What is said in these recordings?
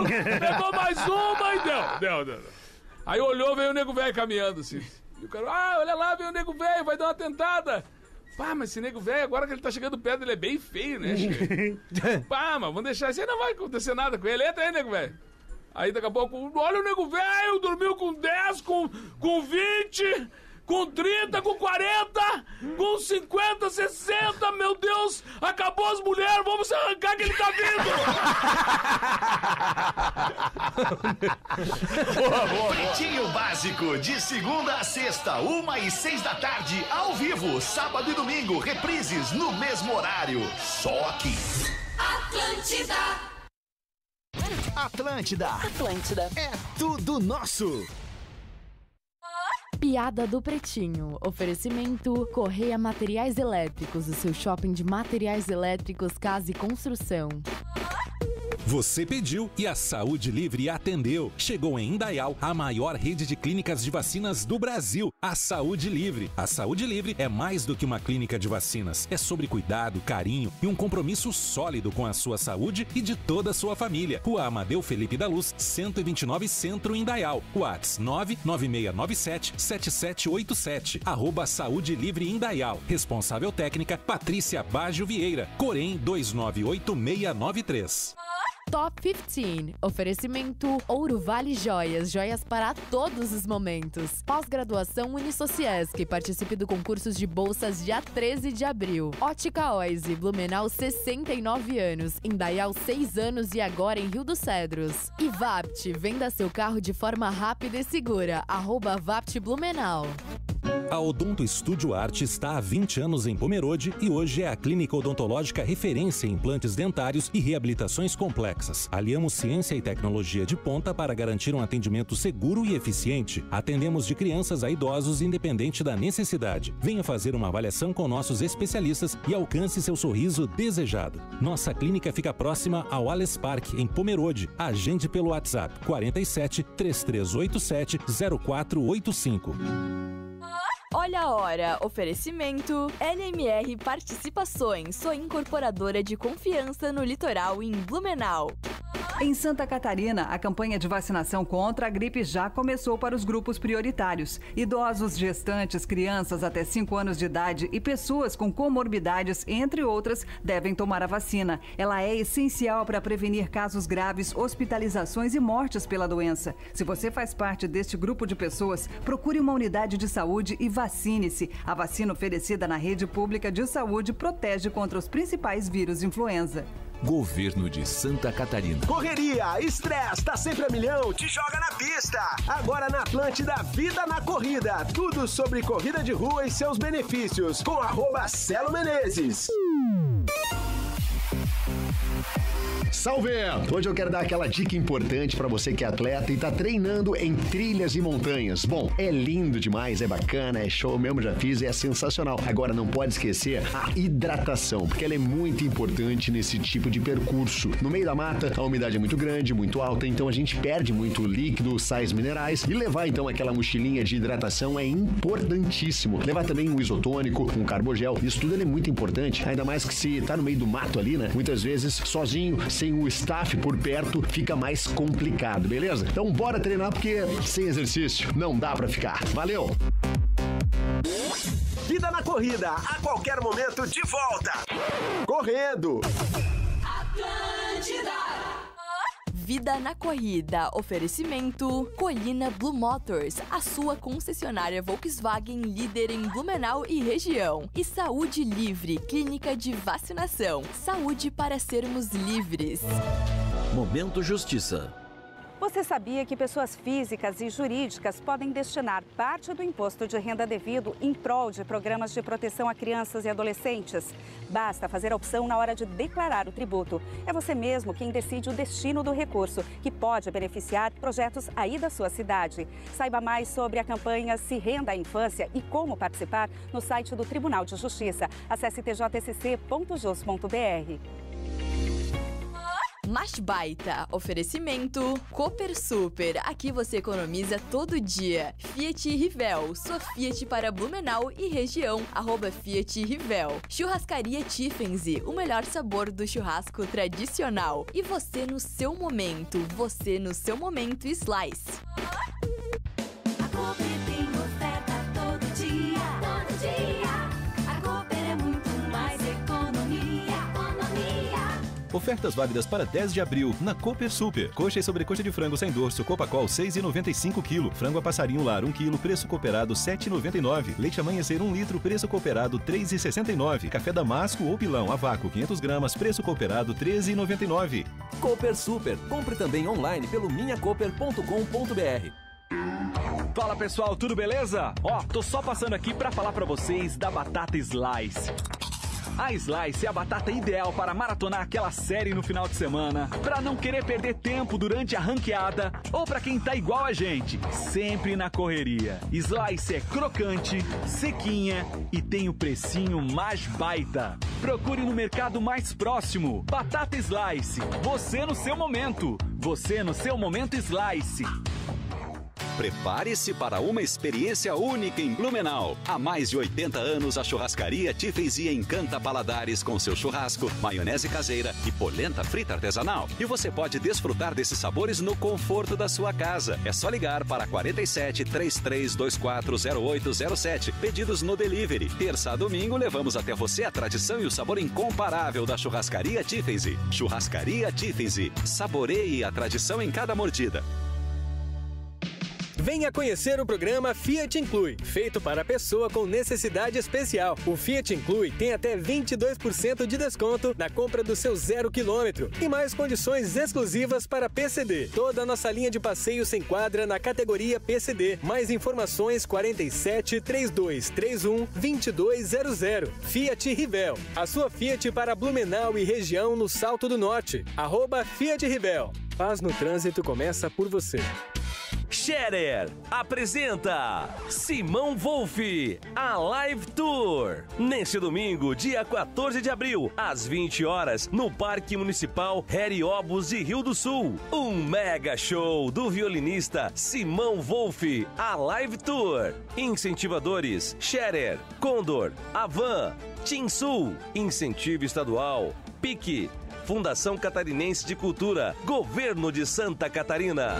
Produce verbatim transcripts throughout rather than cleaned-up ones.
deu. Pegou mais uma e deu. Deu, deu. Aí olhou, veio o nego velho caminhando assim. E o cara, ah, olha lá, veio o nego velho, vai dar uma tentada. Pá, mas esse nego velho, agora que ele tá chegando perto, ele é bem feio, né, che? Pá, mas vamos deixar assim, não vai acontecer nada com ele. Entra aí, nego velho. Aí daqui a pouco, olha o nego velho, dormiu com dez, com, com vinte, com trinta, com quarenta, com cinquenta, sessenta, meu Deus, acabou as mulheres, vamos se arrancar que ele tá vindo. Boa, boa, Pretinho Básico, de segunda a sexta, uma e seis da tarde, ao vivo, sábado e domingo, reprises no mesmo horário, só aqui. Atlântida. Atlântida. Atlântida. É tudo nosso. Piada do Pretinho. Oferecimento Correia Materiais Elétricos, o seu shopping de materiais elétricos, casa e construção. Você pediu e a Saúde Livre atendeu. Chegou em Indaial a maior rede de clínicas de vacinas do Brasil, a Saúde Livre. A Saúde Livre é mais do que uma clínica de vacinas. É sobre cuidado, carinho e um compromisso sólido com a sua saúde e de toda a sua família. Rua Amadeu Felipe da Luz, cento e vinte e nove Centro, Indaial. WhatsApp nove nove seis nove sete sete sete oito sete. Arroba Saúde Livre Indaial. Responsável técnica Patrícia Baggio Vieira. Corém dois nove oito seis nove três. Top quinze. Oferecimento Ouro Vale Joias. Joias para todos os momentos. Pós-graduação Unisociesc. Participe do concurso de bolsas dia treze de abril. Ótica Oise. Blumenau, sessenta e nove anos. Indaial, seis anos e agora em Rio dos Cedros. E Vapt. Venda seu carro de forma rápida e segura. Arroba Vapt Blumenau. A Odonto Estúdio Arte está há vinte anos em Pomerode e hoje é a clínica odontológica referência em implantes dentários e reabilitações complexas. Aliamos ciência e tecnologia de ponta para garantir um atendimento seguro e eficiente. Atendemos de crianças a idosos independente da necessidade. Venha fazer uma avaliação com nossos especialistas e alcance seu sorriso desejado. Nossa clínica fica próxima ao Allianz Parque, em Pomerode. Agende pelo WhatsApp quarenta e sete, três três oito sete, zero quatro oito cinco. Olha a hora. Oferecimento L M R Participações, sua incorporadora de confiança no litoral em Blumenau. Em Santa Catarina, a campanha de vacinação contra a gripe já começou para os grupos prioritários. Idosos, gestantes, crianças até cinco anos de idade e pessoas com comorbidades, entre outras, devem tomar a vacina. Ela é essencial para prevenir casos graves, hospitalizações e mortes pela doença. Se você faz parte deste grupo de pessoas, procure uma unidade de saúde e vacine-se. A vacina oferecida na rede pública de saúde protege contra os principais vírus influenza. Governo de Santa Catarina. Correria, estresse, tá sempre a milhão, te joga na pista. Agora na Atlântida, Vida na Corrida. Tudo sobre corrida de rua e seus benefícios. Com arroba Celo Menezes. Salve! Hoje eu quero dar aquela dica importante pra você que é atleta e tá treinando em trilhas e montanhas. Bom, é lindo demais, é bacana, é show mesmo, já fiz e é sensacional. Agora não pode esquecer a hidratação, porque ela é muito importante nesse tipo de percurso. No meio da mata, a umidade é muito grande, muito alta, então a gente perde muito líquido, sais minerais, e levar então aquela mochilinha de hidratação é importantíssimo. Levar também um isotônico, um carbogel, isso tudo é muito importante, ainda mais que se tá no meio do mato ali, né? Muitas vezes sozinho, sem o staff por perto, fica mais complicado, beleza? Então bora treinar, porque sem exercício não dá pra ficar. Valeu! Vida na Corrida, a qualquer momento de volta. Correndo! Atlântida. Vida na Corrida. Oferecimento Colina Blue Motors, a sua concessionária Volkswagen líder em Blumenau e região. E Saúde Livre, clínica de vacinação. Saúde para sermos livres. Momento Justiça. Você sabia que pessoas físicas e jurídicas podem destinar parte do imposto de renda devido em prol de programas de proteção a crianças e adolescentes? Basta fazer a opção na hora de declarar o tributo. É você mesmo quem decide o destino do recurso, que pode beneficiar projetos aí da sua cidade. Saiba mais sobre a campanha Se Renda à Infância e como participar no site do Tribunal de Justiça. Acesse t j s c ponto jus ponto b r. Mais Baita. Oferecimento Cooper Super. Aqui você economiza todo dia. Fiat Rivel. Sua Fiat para Blumenau e região. Arroba Fiat Rivel. Churrascaria Tiffenzy. O melhor sabor do churrasco tradicional. E você no seu momento. Você no seu momento Slice. A Cooper tem oferta todo dia. Todo dia. A Cooper é muito mais economia. Economia. Ofertas válidas para dez de abril na Cooper Super. Coxa e sobrecoxa de frango sem dorso Copacol seis reais e noventa e cinco centavos. Frango a passarinho lar um quilo, preço cooperado sete reais e noventa e nove centavos. Leite amanhecer um litro, preço cooperado três reais e sessenta e nove centavos. Café damasco ou pilão a vácuo quinhentas gramas, preço cooperado treze reais e noventa e nove centavos. Cooper Super. Compre também online pelo minha cooper ponto com ponto br. Fala pessoal, tudo beleza? Ó, tô só passando aqui pra falar pra vocês da batata Slice. A Slice é a batata ideal para maratonar aquela série no final de semana, para não querer perder tempo durante a ranqueada ou para quem tá igual a gente, sempre na correria. Slice é crocante, sequinha e tem o precinho mais baita. Procure no mercado mais próximo. Batata Slice, você no seu momento. Você no seu momento Slice. Prepare-se para uma experiência única em Blumenau. Há mais de oitenta anos, a churrascaria Tiffenzy encanta paladares com seu churrasco, maionese caseira e polenta frita artesanal. E você pode desfrutar desses sabores no conforto da sua casa. É só ligar para quarenta e sete, trinta e três, vinte e quatro, zero oito zero sete. Pedidos no delivery. Terça a domingo, levamos até você a tradição e o sabor incomparável da churrascaria Tiffenzy. Churrascaria Tiffenzy. Saboreie a tradição em cada mordida. Venha conhecer o programa Fiat Inclui, feito para a pessoa com necessidade especial. O Fiat Inclui tem até vinte e dois por cento de desconto na compra do seu zero quilômetro e mais condições exclusivas para P C D. Toda a nossa linha de passeio se enquadra na categoria P C D. Mais informações quarenta e sete, trinta e dois, trinta e um, vinte e dois zero zero. Fiat Rivel, a sua Fiat para Blumenau e região no Salto do Norte. Arroba Fiat Rivel. Paz no trânsito começa por você. Scherer apresenta Simão Wolf, a Live Tour. Neste domingo, dia quatorze de abril, às vinte horas, no Parque Municipal Harry Obos de Rio do Sul. Um mega show do violinista Simão Wolf, a Live Tour. Incentivadores: Scherer, Condor, Avan, Tinsul, Incentivo Estadual, Pique, Fundação Catarinense de Cultura, Governo de Santa Catarina.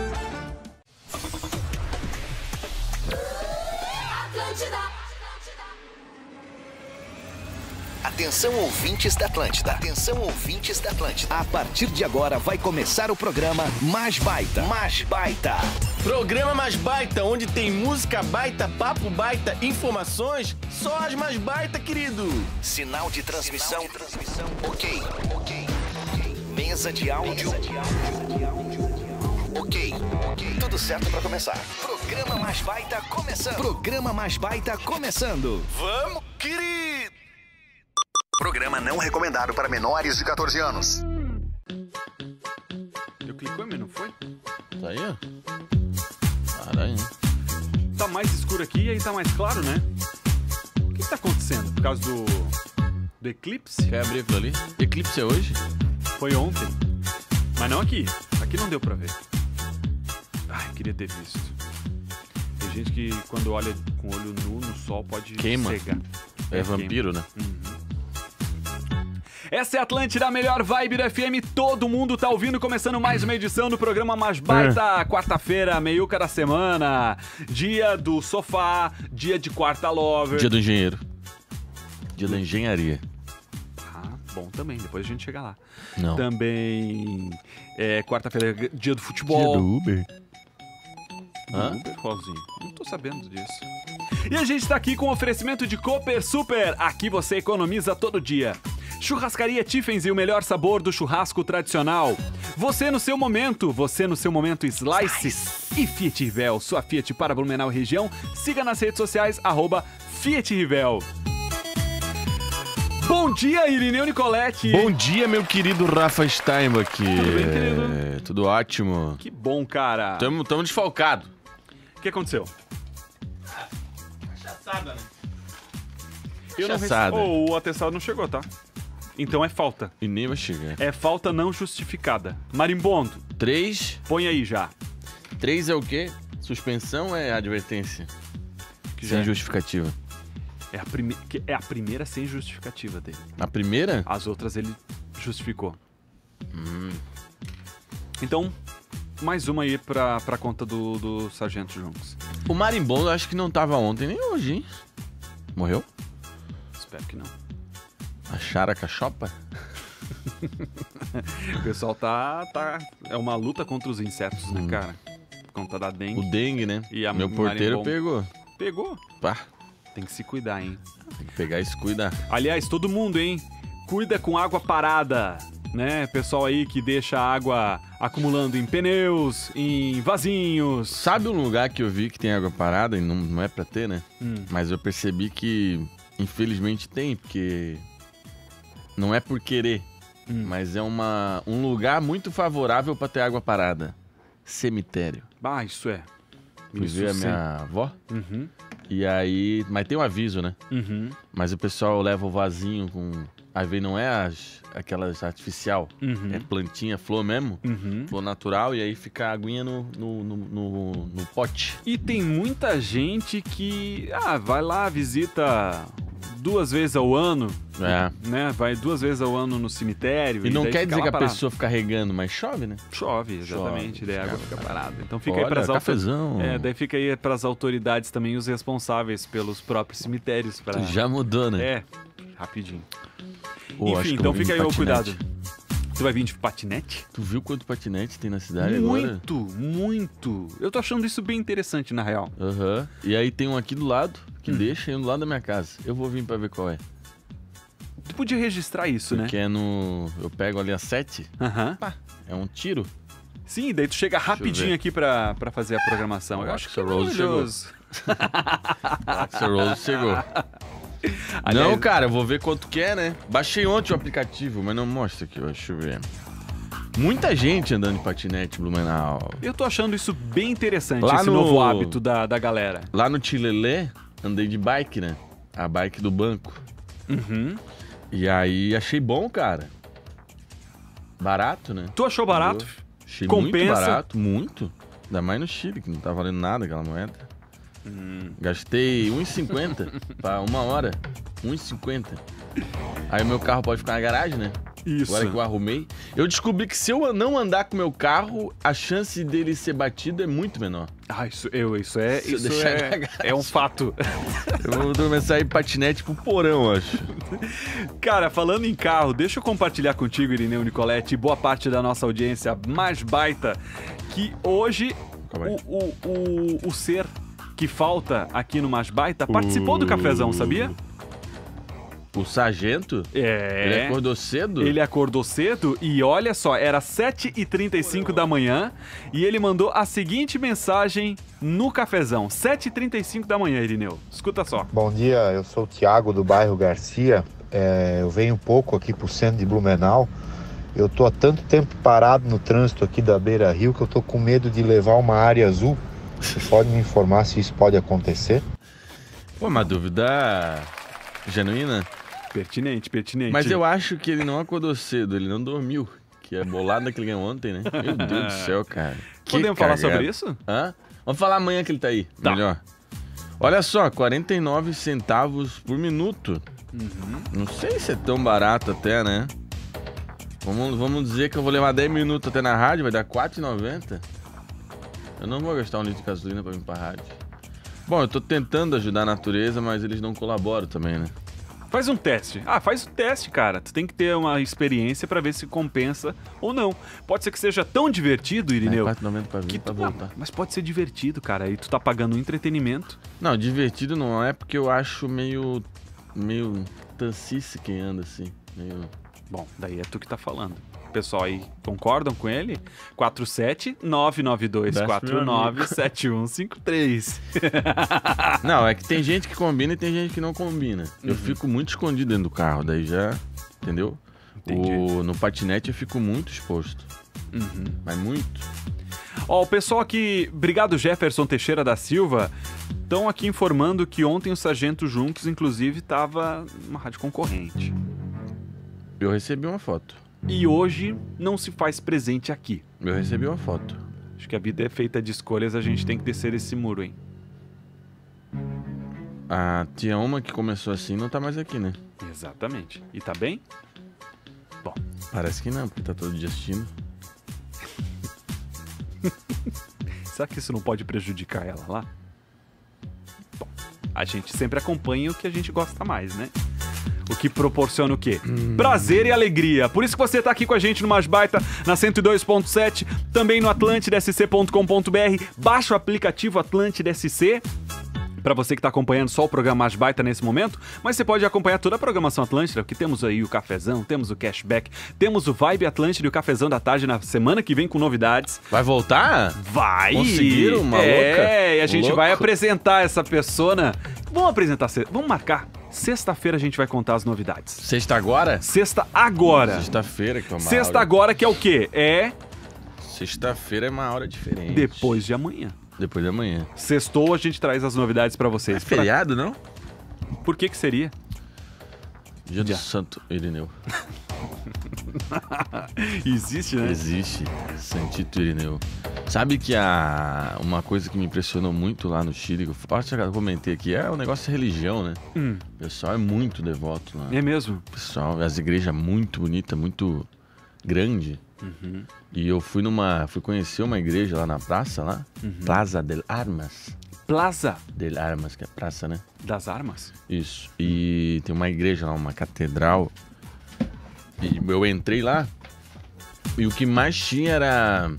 Atenção, ouvintes da Atlântida. Atenção, ouvintes da Atlântida. A partir de agora vai começar o programa Mais Baita. Mais Baita. Programa Mais Baita, onde tem música baita, papo baita, informações, só as mais baita, querido. Sinal de transmissão. Sinal de transmissão. Ok. Ok. Ok. Mesa de áudio. Mesa de áudio. Ok. Ok. Tudo certo pra começar. Programa Mais Baita começando. Programa Mais Baita começando. Vamos, querido. Programa não recomendado para menores de quatorze anos. Eu clicou, mas não foi? Tá aí, ó. Caralho. Tá mais escuro aqui e aí tá mais claro, né? O que tá acontecendo? Por causa do... do eclipse? Quer abrir aquilo ali? Eclipse é hoje? Foi ontem. Mas não aqui. Aqui não deu pra ver. Ai, queria ter visto. Tem gente que quando olha com o olho nu no sol pode Queima. cegar. É, é vampiro, queima. né? Uhum. Essa é a Atlântida, a melhor vibe do F M. Todo mundo tá ouvindo, começando mais uma edição do programa Mais Baita. Quarta-feira, meiuca da semana. Dia do sofá, dia de quarta lover. Dia do engenheiro. Dia da engenharia. Ah, bom também, depois a gente chega lá. Não. Também é quarta-feira, dia do futebol. Dia do Uber. Do Hã? Uber, qualzinho? Não tô sabendo disso. E a gente tá aqui com o oferecimento de Cooper Super. Aqui você economiza todo dia. Churrascaria Tiffenzy, o melhor sabor do churrasco tradicional. Você no seu momento, você no seu momento Slice. E Fiat Rivel, sua Fiat para Blumenau e região. Siga nas redes sociais, arroba Fiat Rivel. Bom dia, Irineu Nicoletti. Bom dia, meu querido Rafa Steinbach. Tudo bem, querido? É, tudo ótimo. Que bom, cara. Tamo, tamo desfalcado. O que aconteceu? Cachaçada, né? Eu não rece... Cachaçada. oh, o atestado não chegou, tá? Então é falta. E nem vai chegar. É falta não justificada. Marimbondo. Três. Põe aí já. Três é o quê? Suspensão é advertência? Que Sem já é. justificativa. É a, prime... que é a primeira sem justificativa dele. A primeira? As outras ele justificou. Hum. Então, mais uma aí pra, pra conta do, do Sargento Junks. O marimbondo acho que não tava ontem nem hoje, hein? Morreu? Espero que não. Acharam a cachopa? O pessoal tá, tá... É uma luta contra os insetos, né, Hum. cara? Por conta da dengue. O dengue, né? E a Meu porteiro marimbondo. pegou. Pegou? Pá. Tem que se cuidar, hein? Tem que pegar e se cuidar. Aliás, todo mundo, hein? Cuida com água parada, né? Pessoal aí que deixa a água acumulando em pneus, em vasinhos. Sabe um lugar que eu vi que tem água parada e não, não é pra ter, né? Hum. Mas eu percebi que, infelizmente, tem, porque não é por querer, Hum. mas é uma, um lugar muito favorável pra ter água parada. Cemitério. Ah, isso é. Fui Isso ver a sim. minha avó. Uhum. E aí... Mas tem um aviso, né? Uhum. Mas o pessoal leva o vasinho com... Às vezes não é as, aquelas artificial. Uhum. É plantinha, flor mesmo. Uhum. Flor natural. E aí fica a aguinha no, no, no, no, no pote. E tem muita gente que ah, vai lá, visita duas vezes ao ano, É. né? Vai duas vezes ao ano no cemitério. E não daí quer fica dizer lá que a parado. pessoa fica regando, mas chove, né? Chove, exatamente. Chove, daí a água fica fica parada. Então fica Olha, aí para as cafezão. É, daí fica aí para as autoridades também os responsáveis pelos próprios cemitérios. Pra... Já mudou, né? É, rapidinho. Pô, acho Enfim, que então eu vou vir fica aí de o patinete. cuidado. Tu vai vir de patinete? Tu viu quanto patinete tem na cidade agora? Muito, muito. Eu tô achando isso bem interessante, na real. Aham. E aí tem um aqui do lado, que Hum. deixa aí do lado da minha casa. Eu vou vir pra ver qual é. Tu podia registrar isso, Porque né? é no... Eu pego ali a sete. Aham. Pá, é um tiro. Sim, daí tu chega eu rapidinho ver. aqui pra, pra fazer a programação. O Eu acho que é Axl Rose maravilhoso. O Axl Rose chegou. Aliás- Não, cara, eu vou ver quanto que é, né? Baixei ontem o aplicativo, mas não mostra aqui, ó. Deixa eu ver. Muita gente andando de patinete, Blumenau. Eu tô achando isso bem interessante, Lá esse no- novo hábito da, da galera. Lá no Tilelê, andei de bike, né? A bike do banco. Uhum. E aí achei bom, cara. Barato, né? Tu achou barato? Achei Compensa? muito barato, muito. Ainda mais no Chile, que não tá valendo nada aquela moeda. Hum. Gastei um real e cinquenta pra uma hora. um real e cinquenta. Aí o meu carro pode ficar na garagem, né? Isso. Agora que eu arrumei. Eu descobri que se eu não andar com o meu carro, a chance dele ser batido é muito menor. Ah, isso, eu, isso é, Se eu isso deixar na é, garagem. é um fato. Eu vou começar a ir patinete pro porão, eu acho. Cara, falando em carro, deixa eu compartilhar contigo, Irineu Nicoletti, e boa parte da nossa audiência mais baita, que hoje o, o, o, o ser que falta aqui no Mais Baita participou do cafezão, sabia? O sargento? É. Ele acordou cedo? Ele acordou cedo e olha só, era sete e trinta e cinco da manhã e ele mandou a seguinte mensagem no cafezão. sete e trinta e cinco da manhã, Irineu. Escuta só. Bom dia, eu sou o Thiago do bairro Garcia. É, eu venho pouco aqui pro centro de Blumenau. Eu tô há tanto tempo parado no trânsito aqui da Beira Rio que eu tô com medo de levar uma área azul. Você pode me informar se isso pode acontecer? Pô, uma dúvida genuína. Pertinente, pertinente. Mas eu acho que ele não acordou cedo, ele não dormiu. Que é bolada que ele ganhou ontem, né? Meu Deus do céu, cara. Que Podemos falar cagada. sobre isso? Hã? Vamos falar amanhã que ele tá aí, Tá. melhor. Olha só, quarenta e nove centavos por minuto. Uhum. Não sei se é tão barato até, né? Vamos, vamos dizer que eu vou levar dez minutos até na rádio, vai dar quatro reais e noventa centavos. Eu não vou gastar um litro de gasolina pra vir pra rádio. Bom, eu tô tentando ajudar a natureza, mas eles não colaboram também, né? Faz um teste. Ah, faz o teste, cara. Tu tem que ter uma experiência pra ver se compensa ou não. Pode ser que seja tão divertido, Irineu. É quatro reais e noventa centavos pra vir, que pra tu, voltar. ah, mas pode ser divertido, cara. Aí tu tá pagando um entretenimento. Não, divertido não é porque eu acho meio... meio tancice quem anda assim. Meio... Bom, daí é tu que tá falando. Pessoal aí, concordam com ele? quatro sete nove nove dois quatro nove sete um cinco três. Não, é que tem gente que combina e tem gente que não combina. Eu Uhum. fico muito escondido dentro do carro, daí já... Entendeu? O, no patinete eu fico muito exposto. Uhum. Mas muito. Ó, o pessoal aqui, obrigado Jefferson Teixeira da Silva, estão aqui informando que ontem o Sargento Junks, inclusive, tava numa rádio concorrente. Eu recebi uma foto. E hoje não se faz presente aqui. Eu recebi uma foto. Acho que a vida é feita de escolhas, a gente tem que descer esse muro, hein? Ah, tinha uma que começou assim, não tá mais aqui, né? Exatamente. E tá bem? Bom. Parece que não, porque tá todo dia assistindo. Será que isso não pode prejudicar ela lá? Bom, a gente sempre acompanha o que a gente gosta mais, né? O que proporciona o quê? Hum. Prazer e alegria. Por isso que você tá aqui com a gente no Mais Baita, na cento e dois ponto sete, também no atlântida s c ponto com ponto b r. Baixa o aplicativo Atlântida S C. Para você que está acompanhando só o programa Mais Baita nesse momento, mas você pode acompanhar toda a programação Atlântida, porque temos aí o Cafezão, temos o Cashback, temos o Vibe Atlântida e o Cafezão da Tarde na semana que vem com novidades. Vai voltar? Vai! Conseguiram uma é, louca? É, e a gente Louco. vai apresentar essa persona. Vamos apresentar, vamos marcar. Sexta-feira a gente vai contar as novidades. Sexta agora? Sexta agora. Sexta-feira que é uma Sexta hora. agora que é o quê? É... Sexta-feira é uma hora diferente. Depois de amanhã. Depois de amanhã. Sextou, a gente traz as novidades pra vocês. É feriado, não? Por que que seria? Dia do Santo Irineu. Existe, né? Existe. Santito Irineu. Sabe que a... uma coisa que me impressionou muito lá no Chile, que eu acho que eu comentei aqui, é o negócio de religião, né? Hum. O pessoal é muito devoto lá. É mesmo? O pessoal, as igrejas muito bonitas, muito grande. Uhum. E eu fui numa. Fui conhecer uma igreja lá na praça, lá. Uhum. Plaza del Armas. Plaza del Armas, que é praça, né? Das armas? Isso. E tem uma igreja lá, uma catedral. E eu entrei lá. E o que mais tinha era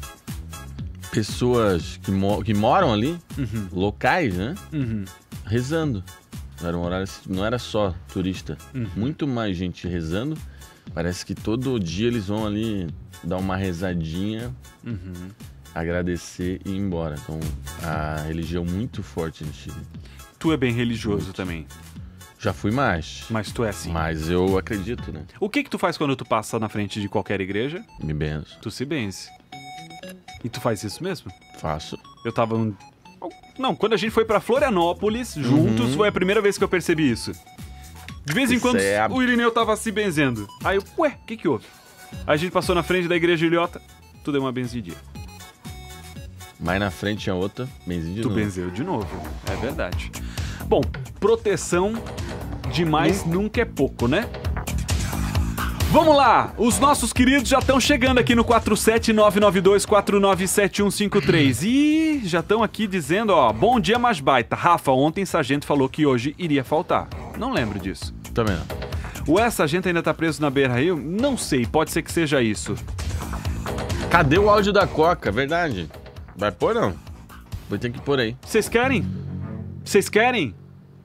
pessoas que, mo que moram ali, uhum. locais, né? Uhum. Rezando. Era um horário, não era só turista. Uhum. Muito mais gente rezando. Parece que todo dia eles vão ali dar uma rezadinha, uhum. agradecer e ir embora. Então, a religião muito forte no Chile. Tu é bem religioso muito. Também? Já fui mais. Mas tu é assim? Mas eu acredito, né? O que que tu faz quando tu passa na frente de qualquer igreja? Me benzo. Tu se benze. E tu faz isso mesmo? Faço. Eu tava... Um... Não, quando a gente foi pra Florianópolis, juntos, uhum. foi a primeira vez que eu percebi isso. De vez em quando é... o Irineu tava se benzendo. Aí eu, ué, o que que houve? Aí a gente passou na frente da igreja Ilhota, tu deu uma benzidinha. Mais na frente tinha outra, benzinho de tu novo. Tu benzeu de novo, é verdade. Bom, proteção demais hum. nunca é pouco, né? Vamos lá, os nossos queridos já estão chegando aqui no quatro sete nove nove dois quatro nove sete um cinco três. E já estão aqui dizendo, ó, bom dia mais baita. Rafa, ontem Sargento falou que hoje iria faltar. Não lembro disso. Também não. O ex-sargento ainda tá preso na Beira-Rio? Não sei, pode ser que seja isso. Cadê o áudio da Coca? Verdade. Vai pôr não? Vou ter que pôr aí. Vocês querem? Vocês querem?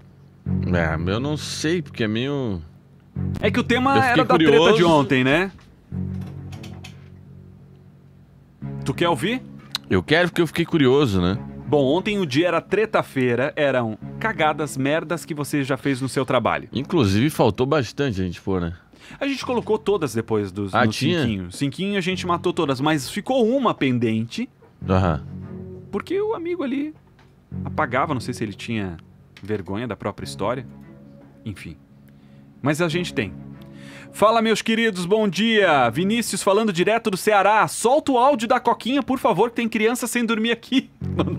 É, eu não sei, porque é meio... É que o tema era da curioso. Treta de ontem, né? Tu quer ouvir? Eu quero porque eu fiquei curioso, né? Bom, ontem o dia era treta-feira, eram cagadas, merdas que você já fez no seu trabalho. Inclusive faltou bastante a gente pôr, né? A gente colocou todas depois dos ah, no tinha? cinquinho. Cinquinho a gente matou todas, mas ficou uma pendente. Aham. Porque o amigo ali apagava, não sei se ele tinha vergonha da própria história. Enfim. Mas a gente tem. Fala, meus queridos, bom dia. Vinícius falando direto do Ceará. Solta o áudio da Coquinha, por favor, que tem criança sem dormir aqui.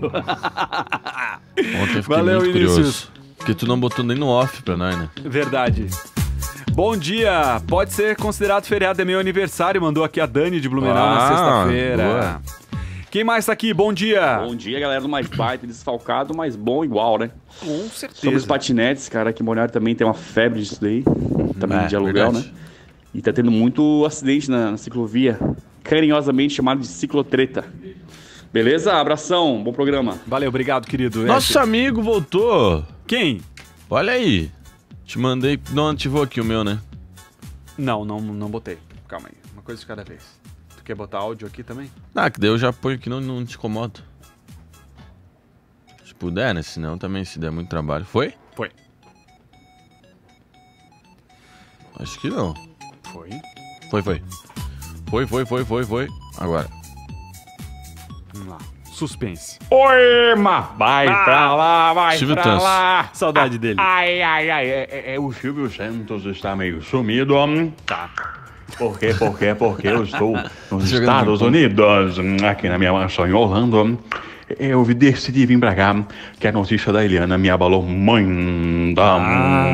Ontem eu fiquei Valeu, muito Vinícius. curioso. Porque tu não botou nem no off pra nós, né? Verdade. Bom dia. Pode ser considerado feriado, é meu aniversário. Mandou aqui a Dani de Blumenau ah, na sexta-feira. Boa. Quem mais tá aqui? Bom dia. Bom dia, galera do Mais Baita, desfalcado, mas bom igual, né? Com certeza. Sobre os patinetes, cara, aqui em Balneário também tem uma febre disso daí, também é, de aluguel, verdade. né? E tá tendo muito acidente na, na ciclovia, carinhosamente chamado de ciclotreta. Beleza? Abração, bom programa. Valeu, obrigado, querido. Nosso Esse... amigo voltou. Quem? Olha aí. Te mandei, não ativou aqui o meu, né? Não, não, não botei. Calma aí, uma coisa de cada vez. Quer botar áudio aqui também? Ah, que daí eu já ponho aqui, não, não te incomodo. Se puder, né? Senão também, se der muito trabalho. Foi? Foi. Acho que não. Foi? Foi, foi. Foi, foi, foi, foi, foi. Agora. Vamos lá. Suspense. Oi, ma! Vai ah, pra lá, vai Silvio pra Tanso. lá. Saudade dele. Ai, ai, ai. É, é, é, o Silvio Santos está meio sumido. Tá. Por quê? Por quê? Porque eu estou nos Jogando Estados ping-pong. Unidos, aqui na minha mansão em Orlando. Eu decidi vir pra cá, que a notícia da Eliana me abalou muito. Ah,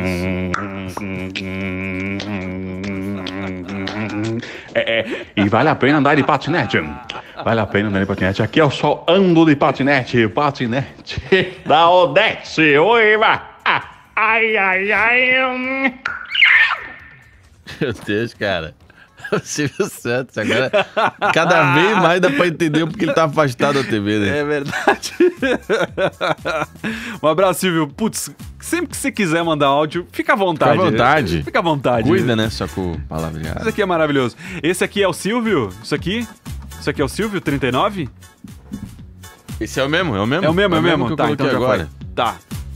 É, é, e vale a pena andar de patinete. Vale a pena andar de patinete. Aqui eu só ando de patinete. Patinete da Odete. Oi, vai. Ah, ai, ai, ai. hum. Meu Deus, cara. O Silvio Santos agora, cada vez mais dá pra entender porque ele tá afastado da T V, né? É verdade. Um abraço, Silvio. Putz, sempre que você quiser mandar áudio, fica à vontade. Fica à vontade. Fica à vontade. Cuida, né? Só com palavreado. Isso aqui é maravilhoso. Esse aqui é o Silvio? Isso aqui? Isso aqui é o Silvio, trinta e nove? Esse é o mesmo? É o mesmo? É o mesmo, é o mesmo. que eu Tá, coloquei então já agora. foi. Tá.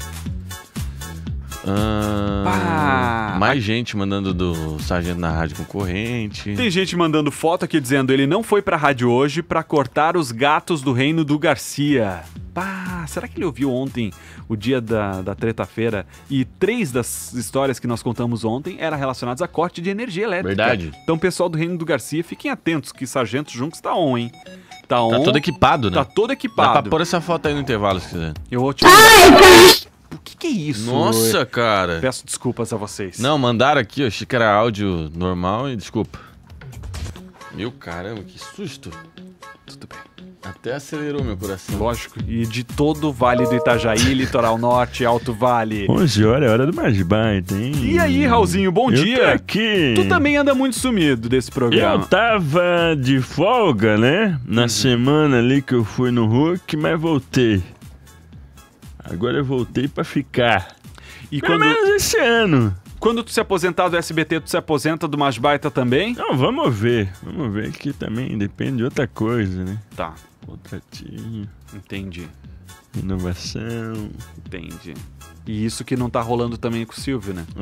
Ah, mais gente mandando do Sargento na rádio concorrente. Tem gente mandando foto aqui dizendo ele não foi pra rádio hoje pra cortar os gatos do reino do Garcia. Pá, será que ele ouviu ontem, o dia da, da treta-feira, e três das histórias que nós contamos ontem eram relacionadas a corte de energia elétrica? Verdade. Então, pessoal do reino do Garcia, fiquem atentos que Sargento Junks tá on, hein? Tá on. Tá todo equipado, né? Tá todo equipado. Dá pra pôr essa foto aí no intervalo, se quiser. Eu vou te... O que, que é isso? Nossa, cara. Peço desculpas a vocês. Não, mandaram aqui, eu achei que era áudio normal e desculpa. Meu caramba, que susto. Tudo bem. Até acelerou meu coração. Lógico. E de todo o Vale do Itajaí, Litoral Norte, Alto Vale. onze horas é hora do mais baita, hein? E aí, Raulzinho, bom Eu dia. tô aqui. Tu também anda muito sumido desse programa. Eu tava de folga, né? Na semana ali que eu fui no Hulk, mas voltei. Agora eu voltei pra ficar. E Pelo quando... menos esse ano. Quando tu se aposentar do S B T, tu se aposenta do Mais Baita também? Não, vamos ver. Vamos ver que também depende de outra coisa, né? Tá. Contratinho. Entendi. Inovação. Entendi. E isso que não tá rolando também com o Silvio, né?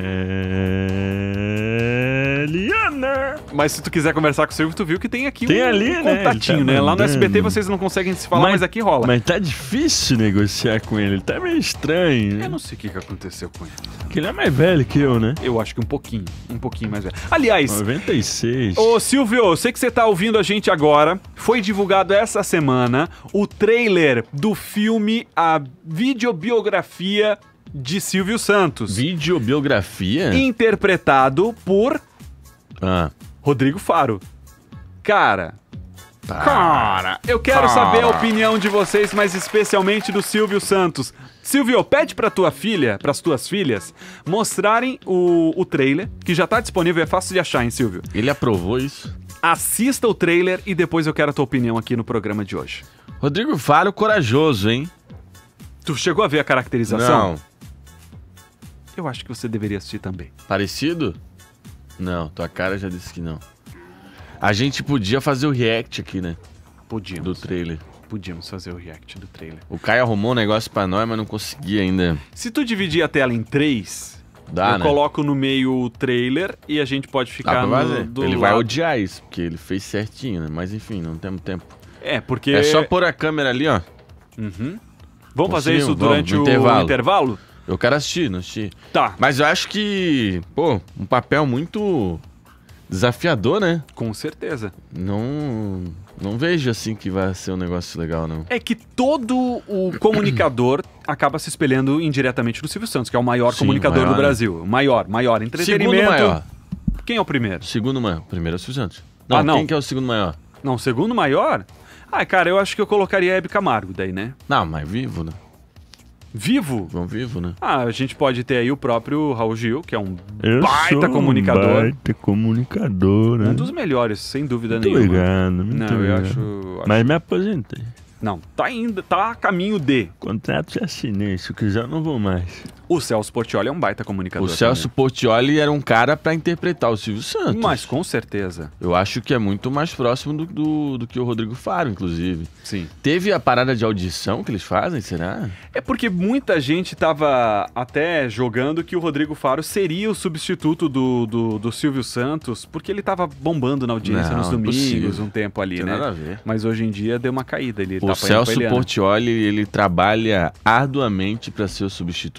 É... Liana! Mas se tu quiser conversar com o Silvio, tu viu que tem aqui Tem um, ali, um né? contatinho, Ele tá né? Lá no S B T mandando. vocês não conseguem se falar, mas, aqui rola. Mas tá difícil negociar com ele. Ele tá meio estranho, né? Eu não sei o que, que aconteceu com ele. Porque ele é mais velho que eu, né? Eu acho que um pouquinho. Um pouquinho mais velho. Aliás... noventa e seis. Ô, Silvio, eu sei que você tá ouvindo a gente agora. Foi divulgado essa semana o trailer do filme A Videobiografia de Silvio Santos. Videobiografia? Interpretado por Ah. Rodrigo Faro. Cara... Tá. Cara, eu quero Cara. saber a opinião de vocês, mas especialmente do Silvio Santos. Silvio, pede pra tua filha, pras tuas filhas, mostrarem o, o trailer, que já tá disponível, é fácil de achar, hein, Silvio? Ele aprovou isso? Assista o trailer e depois eu quero a tua opinião aqui no programa de hoje. Rodrigo Faro, corajoso, hein? Tu chegou a ver a caracterização? Não. Eu acho que você deveria assistir também. Parecido? Não, tua cara já disse que não. A gente podia fazer o react aqui, né? Podíamos. Do trailer. Podíamos fazer o react do trailer. O Caio arrumou um negócio pra nós, mas não consegui ainda. Se tu dividir a tela em três, Dá, eu né? coloco no meio o trailer e a gente pode Dá ficar pra no, fazer. do Ele lado. vai odiar isso, porque ele fez certinho, né? Mas enfim, não temos tempo. É, porque... É só pôr a câmera ali, ó. Uhum. Vamos fazer Conseguimos? isso durante Vamos, o no intervalo. intervalo? Eu quero assistir, não assisti. Tá. Mas eu acho que, pô, um papel muito desafiador, né? Com certeza. Não, não vejo assim que vai ser um negócio legal, não. É que todo o comunicador acaba se espelhando indiretamente no Silvio Santos, que é o maior Sim, comunicador maior, do né? Brasil. O maior, maior. Entretenimento. Segundo maior. Quem é o primeiro? Segundo maior. Primeiro é o Silvio Santos. Não, Ah, não. quem que é o segundo maior? Não, o segundo maior? Ah, cara, eu acho que eu colocaria a Hebe Camargo daí, né? Não, mas vivo, né? Vivo? Vão vivo, né? Ah, a gente pode ter aí o próprio Raul Gil, que é um Eu baita sou comunicador. Um baita comunicador, né? Um dos melhores, sem dúvida Muito nenhuma. obrigado, muito Não, eu obrigado. acho, acho... Mas me aposentei. Não, tá ainda, tá a caminho de. Contrato já assinei, se eu quiser eu não vou mais. O Celso Portiolli é um baita comunicador. O Celso Portiolli era um cara pra interpretar o Silvio Santos. Mas com certeza. Eu acho que é muito mais próximo do, do, do que o Rodrigo Faro, inclusive. Sim. Teve a parada de audição que eles fazem, será? É porque muita gente tava até jogando que o Rodrigo Faro seria o substituto do, do, do Silvio Santos, porque ele tava bombando na audiência Não, nos domingos impossível. um tempo ali, Tem né? nada a ver. Mas hoje em dia deu uma caída ali. Ele O tá apanhando pra Celso Eliana. Portiolli, ele trabalha arduamente pra ser o substituto do Silvio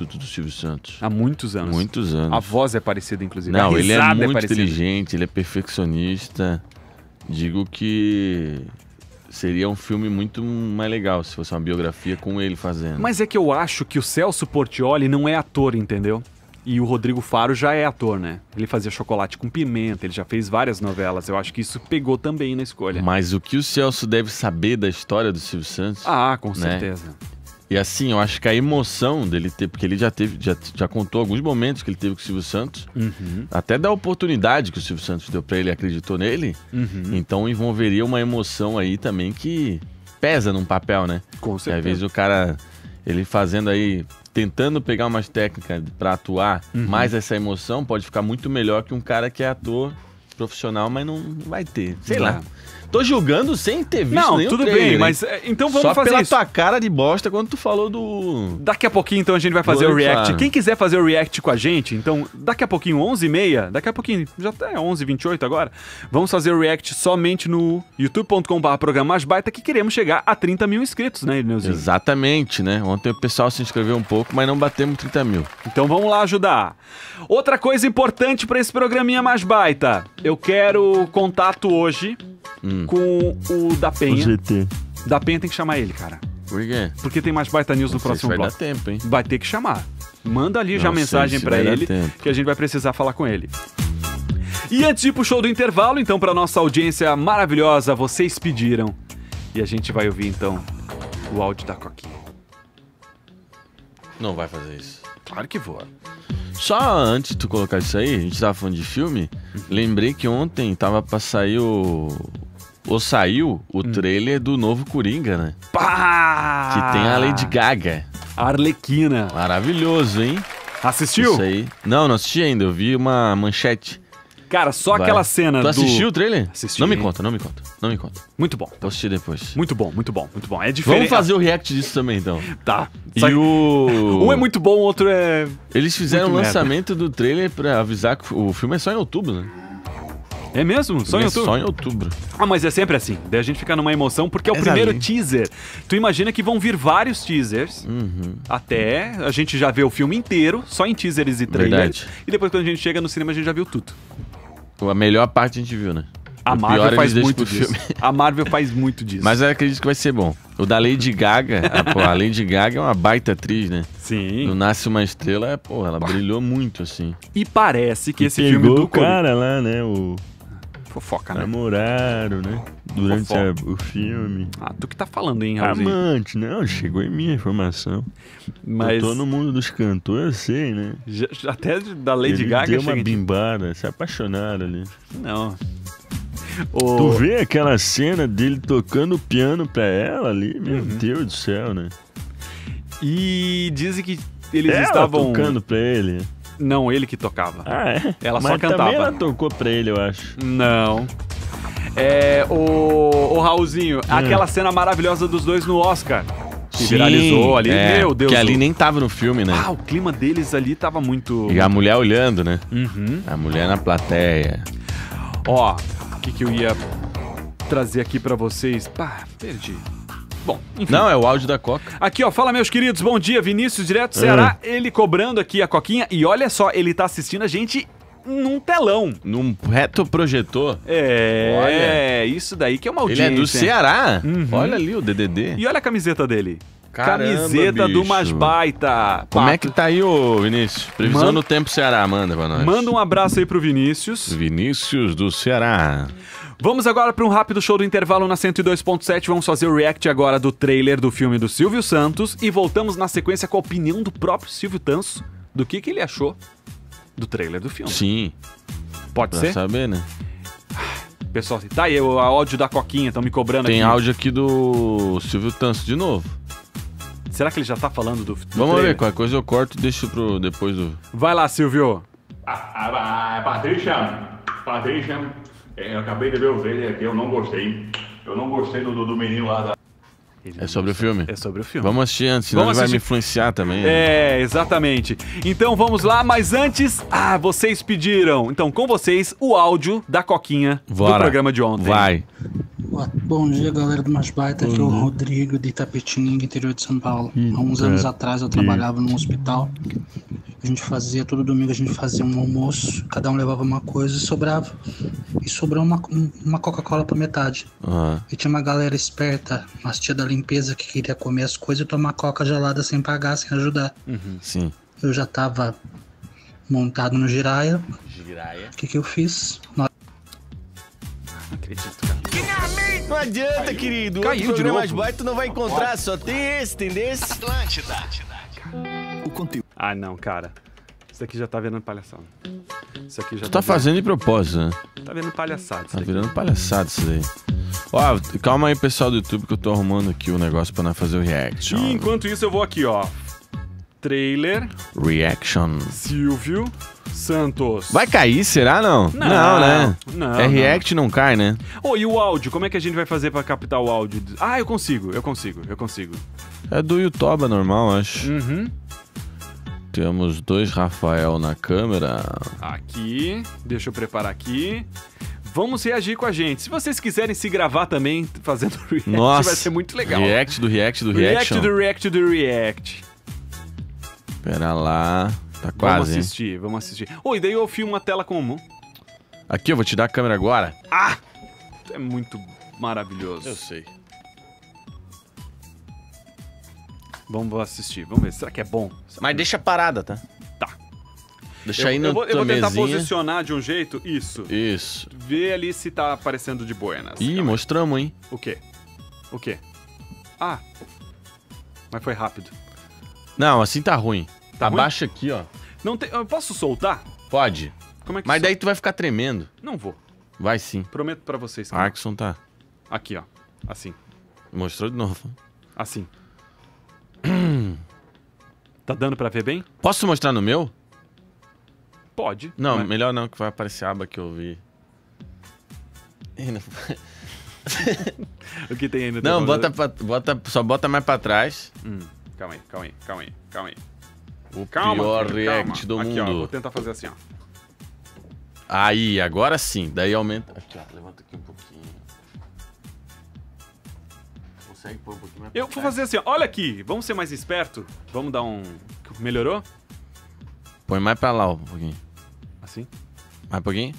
Silvio Santos. Há muitos anos. Muitos anos. A voz é parecida, inclusive. Não, a ele é risada muito parecida. inteligente, ele é perfeccionista. Digo que seria um filme muito mais legal se fosse uma biografia com ele fazendo. Mas é que eu acho que o Celso Portiolli não é ator, entendeu? E o Rodrigo Faro já é ator, né? Ele fazia Chocolate com Pimenta, ele já fez várias novelas. Eu acho que isso pegou também na escolha. Mas o que o Celso deve saber da história do Silvio Santos... Ah, com né? certeza. E assim, eu acho que a emoção dele ter... Porque ele já teve, já, já contou alguns momentos que ele teve com o Silvio Santos. Uhum. Até da oportunidade que o Silvio Santos deu pra ele, acreditou nele. Uhum. Então envolveria uma emoção aí também que pesa num papel, né? Com certeza. E às vezes o cara, ele fazendo aí... Tentando pegar umas técnicas pra atuar, Uhum. mais essa emoção pode ficar muito melhor que um cara que é ator profissional, mas não vai ter. Sei Não. lá. Tô julgando sem ter visto Não, nenhum tudo trailer, bem, hein? mas é, então vamos Só fazer pela isso. tua cara de bosta quando tu falou do... Daqui a pouquinho, então, a gente vai fazer Do o react. Claro. Quem quiser fazer o react com a gente, então, daqui a pouquinho, onze e meia, daqui a pouquinho, já tá é onze e vinte e oito agora, vamos fazer o react somente no youtube ponto com ponto br programa mais baita, que queremos chegar a trinta mil inscritos, né, Irineuzinho? Exatamente, né? Ontem o pessoal se inscreveu um pouco, mas não batemos trinta mil. Então vamos lá ajudar. Outra coisa importante pra esse programinha mais baita, eu quero contato hoje Hum. com o da Penha. O G T. Da Penha tem que chamar ele, cara. Por quê? Porque tem mais baita news no Não sei próximo se vai bloco. dar tempo, hein? Vai ter que chamar. Manda ali já Não sei mensagem se pra vai dar ele tempo. que a gente vai precisar falar com ele. E antes de ir pro show do intervalo, então, pra nossa audiência maravilhosa, vocês pediram. E a gente vai ouvir, então, o áudio da Coquinha. Não vai fazer isso. Claro que vou. Só antes de tu colocar isso aí, a gente tava falando de filme, lembrei que ontem tava pra sair o... Ou saiu o trailer do novo Coringa, né? Pá! Que tem a Lady Gaga. Arlequina. Maravilhoso, hein? Assistiu? Isso aí. Não, não assisti ainda. Eu vi uma manchete. Cara, só Vai. aquela cena Tu do... assistiu o trailer? Assisti. Não me conta, não me conta. Não me conta. Muito bom. Vou assistir depois. Muito bom, muito bom, muito bom. É diferente. Vamos fazer o react disso também, então. Tá. E Só que o... Um é muito bom, o outro é... Eles fizeram o muito merda. lançamento do trailer pra avisar que o filme é só em outubro, né? É mesmo? Só em É outubro? Só em outubro. Ah, mas é sempre assim. Daí a gente fica numa emoção, porque é o Mas primeiro ali- teaser. Tu imagina que vão vir vários teasers, Uhum. até a gente já vê o filme inteiro, só em teasers e trailers. Verdade. E depois quando a gente chega no cinema, a gente já viu tudo. A melhor parte a gente viu, né? A O Marvel pior faz eles deixam muito pro disso. filme. A Marvel faz muito disso. Mas eu acredito que vai ser bom. O da Lady Gaga, a, pô, a Lady Gaga é uma baita atriz, né? Sim. No Nasce Uma Estrela, pô, ela brilhou muito, assim. E parece que E esse pegou filme do o cara lá, né? O... Fofoca, né? Namoraram, né? Durante Fofoca. a- o filme. Ah, tu que tá falando, hein, Raulzinho? Amante, não, chegou em minha informação. Mas- Eu tô no mundo dos cantores, eu sei, né? Já- já até da Lady Ele Gaga deu uma chega em- bimbada, se apaixonaram ali. Não. Tu vê aquela cena dele tocando o piano pra ela ali? Meu Uhum. Deus do céu, né? E dizem que eles Ela estavam... tocando pra ele. Não, ele que tocava. Ah, é? Ela Mas só cantava. também ela tocou pra ele, eu acho. Não. É, o, o Raulzinho, Hum. aquela cena maravilhosa dos dois no Oscar. Que Sim, viralizou ali. é, Meu Deus. Que ali o- nem tava no filme, né? Ah, o clima deles ali tava muito... E a mulher olhando, né? Uhum. A mulher na plateia. Ó, o que que eu ia trazer aqui pra vocês? Pá, perdi. Bom, enfim. Não, é o áudio da Coca. Aqui, ó, fala meus queridos, bom dia, Vinícius, direto do Ceará, ele cobrando aqui a Coquinha, e olha só, ele tá assistindo a gente num telão. Num retroprojetor. É, Olha. isso daí que é uma Ele audiência. é do Ceará. Uhum. Olha ali o D D D. E olha a camiseta dele. Caramba, Camiseta do bicho. Mais Baita. Como é Pato. que tá aí, ô Vinícius? Previsão Manda- do tempo Ceará, manda pra nós. Manda um abraço aí pro Vinícius. Vinícius do Ceará. Vamos agora para um rápido show do intervalo na cento e dois ponto sete. Vamos fazer o react agora do trailer do filme do Silvio Santos. E voltamos na sequência com a opinião do próprio Silvio Tanso do que, que ele achou do trailer do filme. Sim. Pode Pra ser? saber, né? Pessoal, tá aí o áudio da Coquinha, estão me cobrando Tem aqui. áudio aqui do Silvio Tanso de novo. Será que ele já tá falando do, do Vamos trailer? ver, qualquer coisa eu corto e deixo pro depois do... Vai lá, Silvio. Ah, ah, Patrícia, Patrícia, é, eu acabei de ver o trailer aqui, eu não gostei. Eu não gostei do, do, do menino lá da... É sobre o filme? É sobre o filme. Vamos assistir antes, senão Vamos ele vai me assistir. influenciar também. né? É, exatamente. Então vamos lá, mas antes, ah, vocês pediram. Então com vocês o áudio da Coquinha do Bora. programa de ontem. Vai. Boa- Bom dia, galera do Mais Baita. Aqui é o Rodrigo de Itapetininga, interior de São Paulo. Há uns anos atrás eu trabalhava num hospital. A gente fazia, todo domingo a gente fazia um almoço, cada um levava uma coisa e sobrava. E sobrou uma, uma Coca-Cola pra metade. Ah. E tinha uma galera esperta, umas tia da limpeza que queria comer as coisas e tomar Coca gelada sem pagar, sem ajudar. Sim. Eu já tava montado no giraia. Giraia. O que que eu fiz? Na Não acredito, cara. Não adianta, querido. Caiu Outro de programa novo. mais baita tu não vai encontrar, só tem esse, entendeu? Atlântida. O conteúdo. Ah, não, cara. Isso aqui já tá virando palhaçada. Isso aqui já Tu tá fazendo de propósito, né? Tá vendo palhaçada. Tá virando palhaçada isso daí. Ó, calma aí, pessoal do YouTube, que eu tô arrumando aqui o negócio pra nós fazer o reaction. E enquanto isso eu vou aqui, ó. Trailer. Reaction. Silvio Santos. Vai cair, será não? Não, né? não, É não. react, não cai, né? Ô, e o áudio? Como é que a gente vai fazer pra captar o áudio? Ah, eu consigo, eu consigo, eu consigo. É do YouTube normal, acho. Uhum. Temos dois Rafael na câmera. Aqui, deixa eu preparar aqui. Vamos reagir com a gente. Se vocês quiserem se gravar também fazendo react, Nossa. vai ser muito legal. React do react do React reaction. do react do react. Pera lá. Tá Vamos quase, hein? assistir, vamos assistir. Ô, e daí eu filmo uma tela comum. Aqui, eu vou te dar a câmera agora. Ah! É muito maravilhoso. Eu sei. Vamos assistir, vamos ver. Será que é bom? Mas deixa parada, tá? Tá. Deixa eu, aí no eu vou, eu vou tentar mesinha. posicionar de um jeito. Isso. Isso. Vê ali se tá aparecendo de buenas. Ih, mostramos, hein? O quê? O quê? Ah. Mas foi rápido. Não, assim tá ruim. Tá Abaixa aqui, ó. Não tem, eu posso soltar? Pode. Como é que Mas sol- daí tu vai ficar tremendo. Não vou. Vai sim. Prometo pra vocês. que Arkson tá. não. Aqui, ó. Assim. Mostrou de novo. Assim. Tá dando pra ver bem? Posso mostrar no meu? Pode. Não, Mas- melhor não, que vai aparecer a aba que eu vi. Ih, não- O que tem aí no Não, teu bota, computador? pra- bota, só bota mais pra trás. Hum, calma aí, calma aí, calma aí, calma aí. O Calma, pior filho, react calma. do Aqui, ó, mundo. vou tentar fazer assim, ó. Aí, agora sim. Daí aumenta. Aqui, ó. Levanta aqui um pouquinho. Consegue pôr um pouquinho mais pra Eu vou trás? fazer assim, ó. Olha aqui, vamos ser mais esperto. Vamos dar um... Melhorou? Põe mais pra lá um pouquinho. Assim? Mais um pouquinho.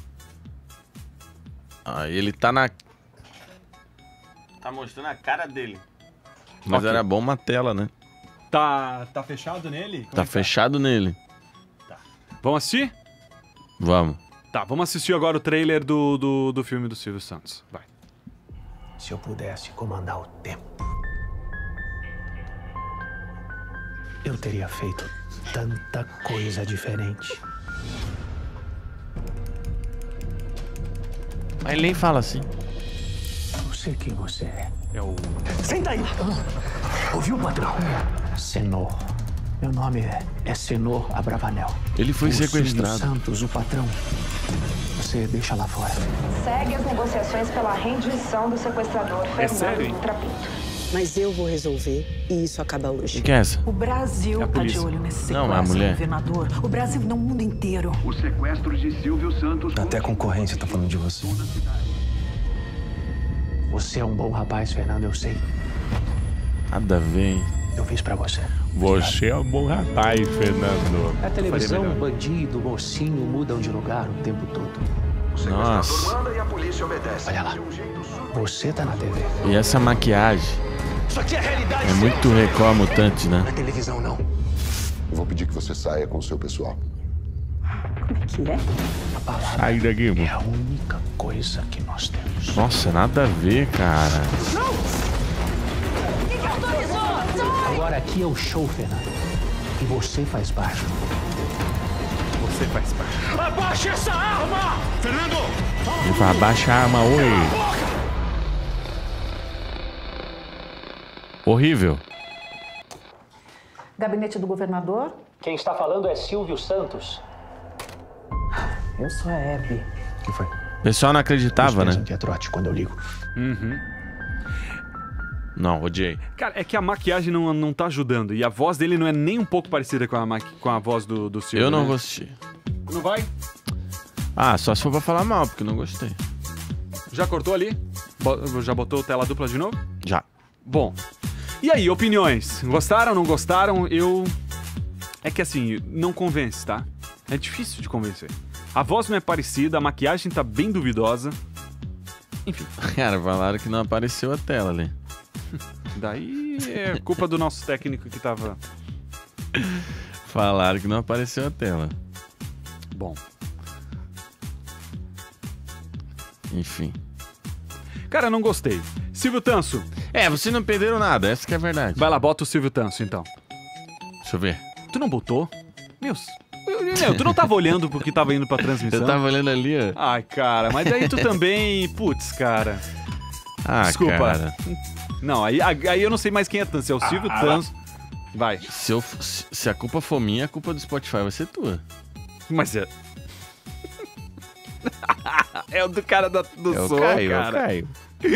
Aí ele tá na... Tá mostrando a cara dele. Mas Ok. era bom uma tela, né? Tá, tá fechado nele? Como Tá é que fechado nele. Vamos assistir? Vamos. Tá, vamos assistir agora o trailer do, do, do filme do Silvio Santos. Vai. Se eu pudesse comandar o tempo, eu teria feito tanta coisa diferente. Mas ele nem fala assim. Eu sei quem você é. É o... Senta aí! Ouviu, patrão? Senor. Meu nome é, é Senor Abravanel. Ele foi o sequestrado. Silvio Santos, o patrão. Você deixa lá fora. Segue as negociações pela rendição do sequestrador É Fernando sério, hein? Dutra Pinto. Mas eu vou resolver e isso acaba hoje. Quem que é essa? O Brasil É a tá de polícia. olho nesse Não, sequestro, é a mulher. governador. O Brasil, não, o mundo inteiro. O sequestro de Silvio Santos. Até a concorrência tá falando de você. Você é um bom rapaz, Fernando, eu sei. Nada a ver, hein? Eu fiz pra você. Você é um bom rapaz, Fernando. A televisão, Faria melhor. bandido, mocinho mudam de lugar o tempo todo. Nossa. manda e a polícia obedece. Olha lá. Você tá na T V. E essa maquiagem? Isso aqui é realidade. É muito Record Mutante, né? Não é televisão, não. Eu vou pedir que você saia com o seu pessoal. Como é que é? A palavra Sai daqui, é a mano. única coisa que nós temos. Nossa, nada a ver, cara. Agora aqui é o show, Fernando. E você faz parte. Você faz parte. Abaixa essa arma! Fernando! Ele fala, abaixa a arma, oi. Horrível. Gabinete do governador? Quem está falando é Silvio Santos. Eu sou a Hebe. O que foi? O pessoal não acreditava, né? Que é trote quando eu ligo. Uhum. Não, odiei. Cara, é que a maquiagem não, não tá ajudando. E a voz dele não é nem um pouco parecida com a, maqui... com a voz do, do Silvio. Eu não né? vou assistir. Não vai? Ah, só se for pra falar mal, porque eu não gostei. Já cortou ali? Bo- Já botou tela dupla de novo? Já. Bom. E aí, opiniões? Gostaram, não gostaram? Eu... É que assim, não convence, tá? É difícil de convencer. A voz não é parecida, a maquiagem tá bem duvidosa. Enfim. Cara, falaram que não apareceu a tela ali. Daí é culpa do nosso técnico que tava... Falaram que não apareceu a tela. Bom. Enfim. Cara, não gostei. Silvio Tanso. É, vocês não perderam nada, essa que é a verdade. Vai lá, bota o Silvio Tanso, então. Deixa eu ver. Tu não botou? Meu, meu, tu não tava olhando porque tava indo pra transmissão? Eu tava olhando ali, ó. Ai, cara, mas daí tu também... Putz, cara. Ah, Desculpa. cara. Não, aí, aí eu não sei mais quem é Tanso. É o Silvio Ah, Tanso. Vai. Se, eu, se a culpa for minha, a culpa do Spotify vai ser tua. Mas é... É o do cara da, do É o som, Caio, é o cara. Caio.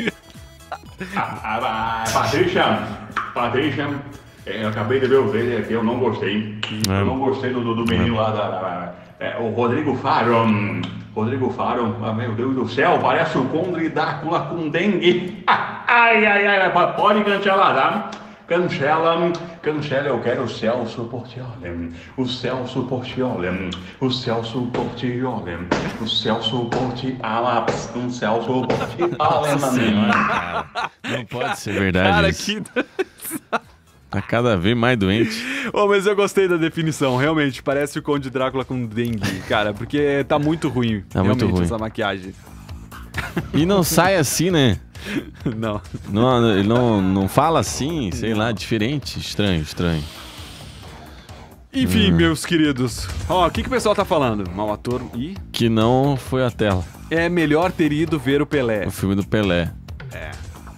Ah, ah, Patrícia, Patrícia, é, eu acabei de ver o vídeo aqui, eu não gostei. Eu não gostei do, do, do menino lá, da, da- é, o Rodrigo Faro. hum, Rodrigo Faro, ah, meu Deus do céu, parece o Conde Drácula com dengue. Ai, ai, ai, pode cancelar, tá? Cancela, cancela, eu quero o Celso Portioli, o Celso Portioli, o Celso Portioli, o Celso Portioli, um Celso Portioli, cara. Não pode ser verdade Cara, isso. que... Tá cada vez mais doente. Oh, mas eu gostei da definição, realmente, parece o Conde Drácula com dengue, cara, porque tá muito ruim, Tá muito realmente, ruim. essa maquiagem. E não sai assim, né? Não. Não, ele não, não fala assim, sei lá, diferente. Estranho, estranho. Enfim, Hum. meus queridos, ó, o que, que o pessoal tá falando? Mau ator e... Que não foi a tela. É melhor ter ido ver o Pelé. O filme do Pelé. É.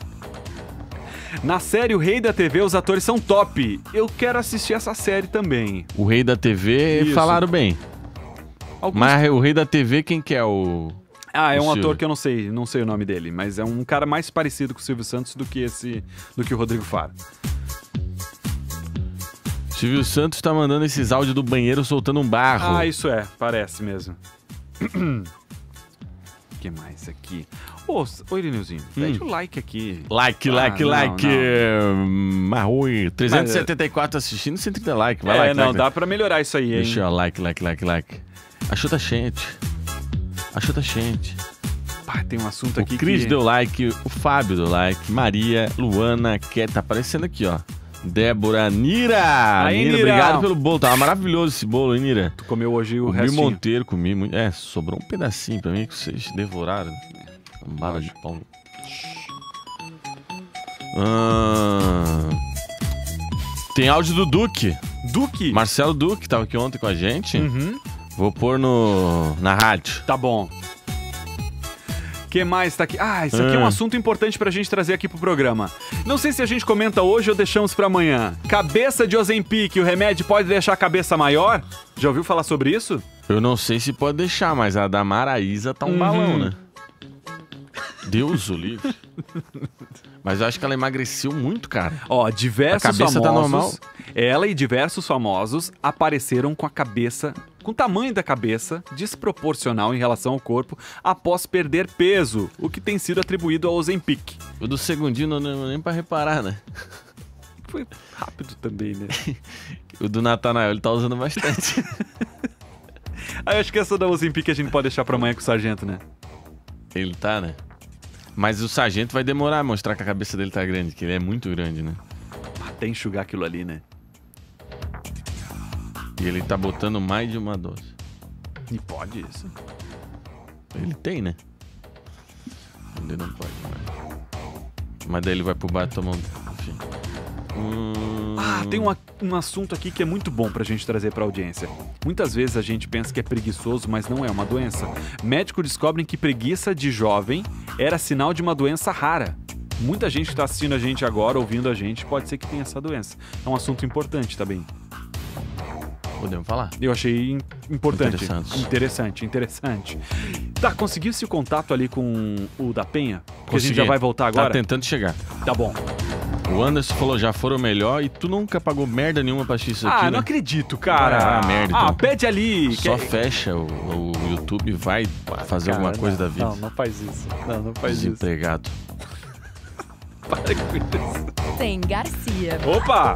Na série O Rei da T V, os atores são top. Eu quero assistir essa série também. O Rei da T V Isso. falaram bem. Alguns- Mas o Rei da T V, quem que é o... Ah, é o um Silvio? ator que eu não sei, não sei o nome dele, mas é um cara mais parecido com o Silvio Santos do que esse, do que o Rodrigo Faro. Silvio Santos tá mandando esses áudios do banheiro soltando um barro. Ah, isso é, parece mesmo. O que mais aqui? Ô, ô Irineuzinho, pede Hum. o like aqui. Like, Ah, like, não, like. não. Marrui. trezentos e setenta e quatro assistindo, cento e trinta like. Vai É, like, não, like, dá like. pra melhorar isso aí, hein? Deixa eu, like, like, like, like. Ajuda a gente. Ajuda a gente. Pá, tem um assunto O aqui Cris que... deu like, o Fábio deu like, Maria, Luana, que tá aparecendo aqui, ó. Débora, Nira! Aí, Nira, Nira. obrigado pelo bolo. Tava maravilhoso esse bolo, hein, Nira? Tu comeu hoje o Comi restinho. Monteiro, comi muito. É, sobrou um pedacinho pra mim que vocês devoraram. Bala de pau. Ah, tem áudio do Duque. Duque? Marcelo Duque, tava aqui ontem com a gente. Uhum. Vou pôr no, na rádio. Tá bom. O que mais tá aqui? Ah, isso aqui é um Ah. assunto importante pra gente trazer aqui pro programa. Não sei se a gente comenta hoje ou deixamos pra amanhã. Cabeça de Ozempic, o remédio pode deixar a cabeça maior? Já ouviu falar sobre isso? Eu não sei se pode deixar, mas a da Maraísa tá um Uhum. balão, né? Deus o livre. Mas eu acho que ela emagreceu muito, cara. Ó, diversos A cabeça famosos... tá normal. Ela e diversos famosos apareceram com a cabeça... Com o tamanho da cabeça desproporcional em relação ao corpo após perder peso, o que tem sido atribuído ao Ozempic. O do segundinho não deu nem pra reparar, né? Foi rápido também, né? O do Natanael ele tá usando bastante. Ah, eu acho que essa da Ozempic a gente pode deixar pra amanhã com o sargento, né? Ele tá, né? Mas o sargento vai demorar a mostrar que a cabeça dele tá grande, que ele é muito grande, né? Até enxugar aquilo ali, né? E ele tá botando mais de uma dose. E pode isso. Ele tem, né? Ele não pode mais. Mas daí ele vai pro bar tomar um... Enfim. Hum... Ah, tem um, um assunto aqui que é muito bom pra gente trazer pra audiência. Muitas vezes a gente pensa que é preguiçoso, mas não é uma doença. Médicos descobrem que preguiça de jovem era sinal de uma doença rara. Muita gente que tá assistindo a gente agora, ouvindo a gente, pode ser que tenha essa doença. É um assunto importante também. Podemos falar? Eu achei importante. Interessante. Interessante, interessante. Tá, conseguiu esse contato ali com o da Penha? Porque a gente Consegui. já vai voltar agora? Tá tentando chegar. Tá bom. O Anderson falou, já foram melhor e tu nunca pagou merda nenhuma pra assistir isso aqui, Ah, né? não acredito, cara. Ah, merda. Ah, então. pede ali. Só que- fecha o, o YouTube e vai fazer Cara, alguma coisa não, da vida. Não, não faz isso. Não, não faz isso. Desempregado. Para com isso. Tem Garcia. Opa!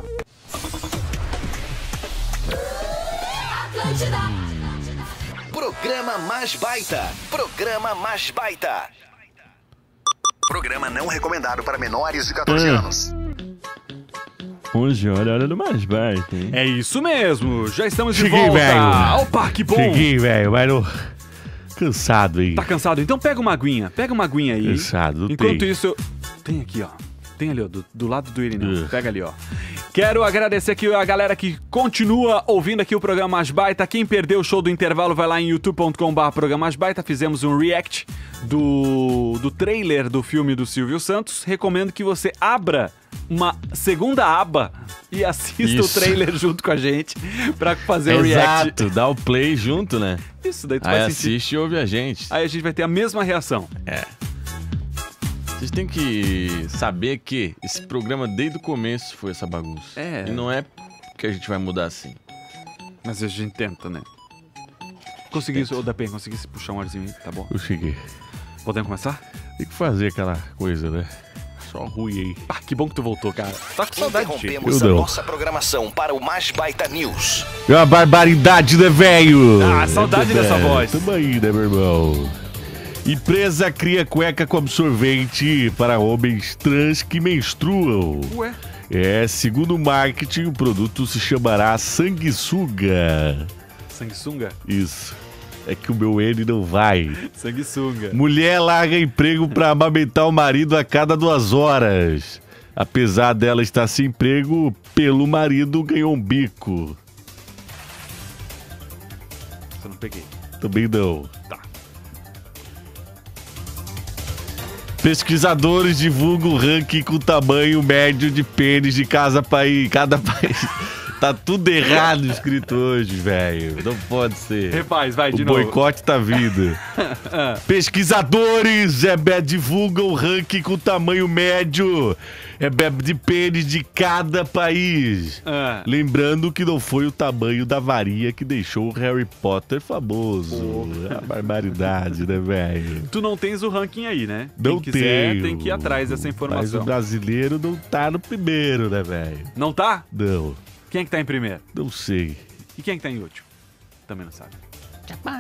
Programa Mais Baita. Programa Mais Baita. Programa não recomendado para menores de catorze Ah. anos. onze horas, hora do mais baita, hein? É isso mesmo. Já estamos de Cheguei, volta. velho. Opa, que bom. Cheguei, velho, mas não... Cansado, hein? Tá cansado? Então pega uma aguinha. Pega uma aguinha aí. Cansado, não Enquanto tem. isso, eu... Tem aqui, ó. Tem ali, ó, do, do lado do Irineu. Pega ali, ó. Quero agradecer aqui a galera que continua ouvindo aqui o programa Mais Baita. Quem perdeu o show do intervalo, vai lá em youtube ponto com barra programa Mais Baita. Fizemos um react do, do trailer do filme do Silvio Santos. Recomendo que você abra uma segunda aba e assista Isso. o trailer junto com a gente pra fazer o react. Exato, dá o play junto, né? Isso, daí tu Aí vai sentir. assiste e ouve a gente. Aí a gente vai ter a mesma reação. É. Vocês têm que saber que esse programa desde o começo foi essa bagunça. É. E não é que a gente vai mudar assim. Mas a gente tenta, né? Consegui isso, ô Dapem, consegui se puxar um arzinho aí, tá bom? Eu cheguei. Podemos começar? Tem que fazer aquela coisa, né? Só ruim aí. Ah, que bom que tu voltou, cara. Tá com saudade de ti. Interrompemos Eu a não. nossa programação para o Mais Baita News. É uma barbaridade, né, velho? Ah, saudade É, dessa voz. Tamo aí, né, meu irmão? Empresa cria cueca com absorvente para homens trans que menstruam. Ué? É, segundo o marketing, o produto se chamará Sanguessuga. Sanguessuga? Isso. É que o meu N não vai. Sanguessuga. Mulher larga emprego para amamentar o marido a cada duas horas. Apesar dela estar sem emprego, pelo marido ganhou um bico. Você não peguei. Também não. Tá. Pesquisadores divulgam o ranking com o tamanho médio de pênis de casa país, cada país. Tá tudo errado escrito hoje, velho. Não pode ser. Refaz, vai, de o novo. boicote tá vindo. Pesquisadores é, é, divulgam o ranking com o tamanho médio é, é, de pênis de cada país. Ah. Lembrando que não foi o tamanho da varinha que deixou o Harry Potter famoso. É uma barbaridade, né, velho? Tu não tens o ranking aí, né? Não Quem quiser tenho. tem que ir atrás dessa Mas informação. o brasileiro não tá no primeiro, né, velho? Não tá? Não. Quem é que tá em primeiro? Não sei. E quem é que tá em último? Também não sabe. Japão.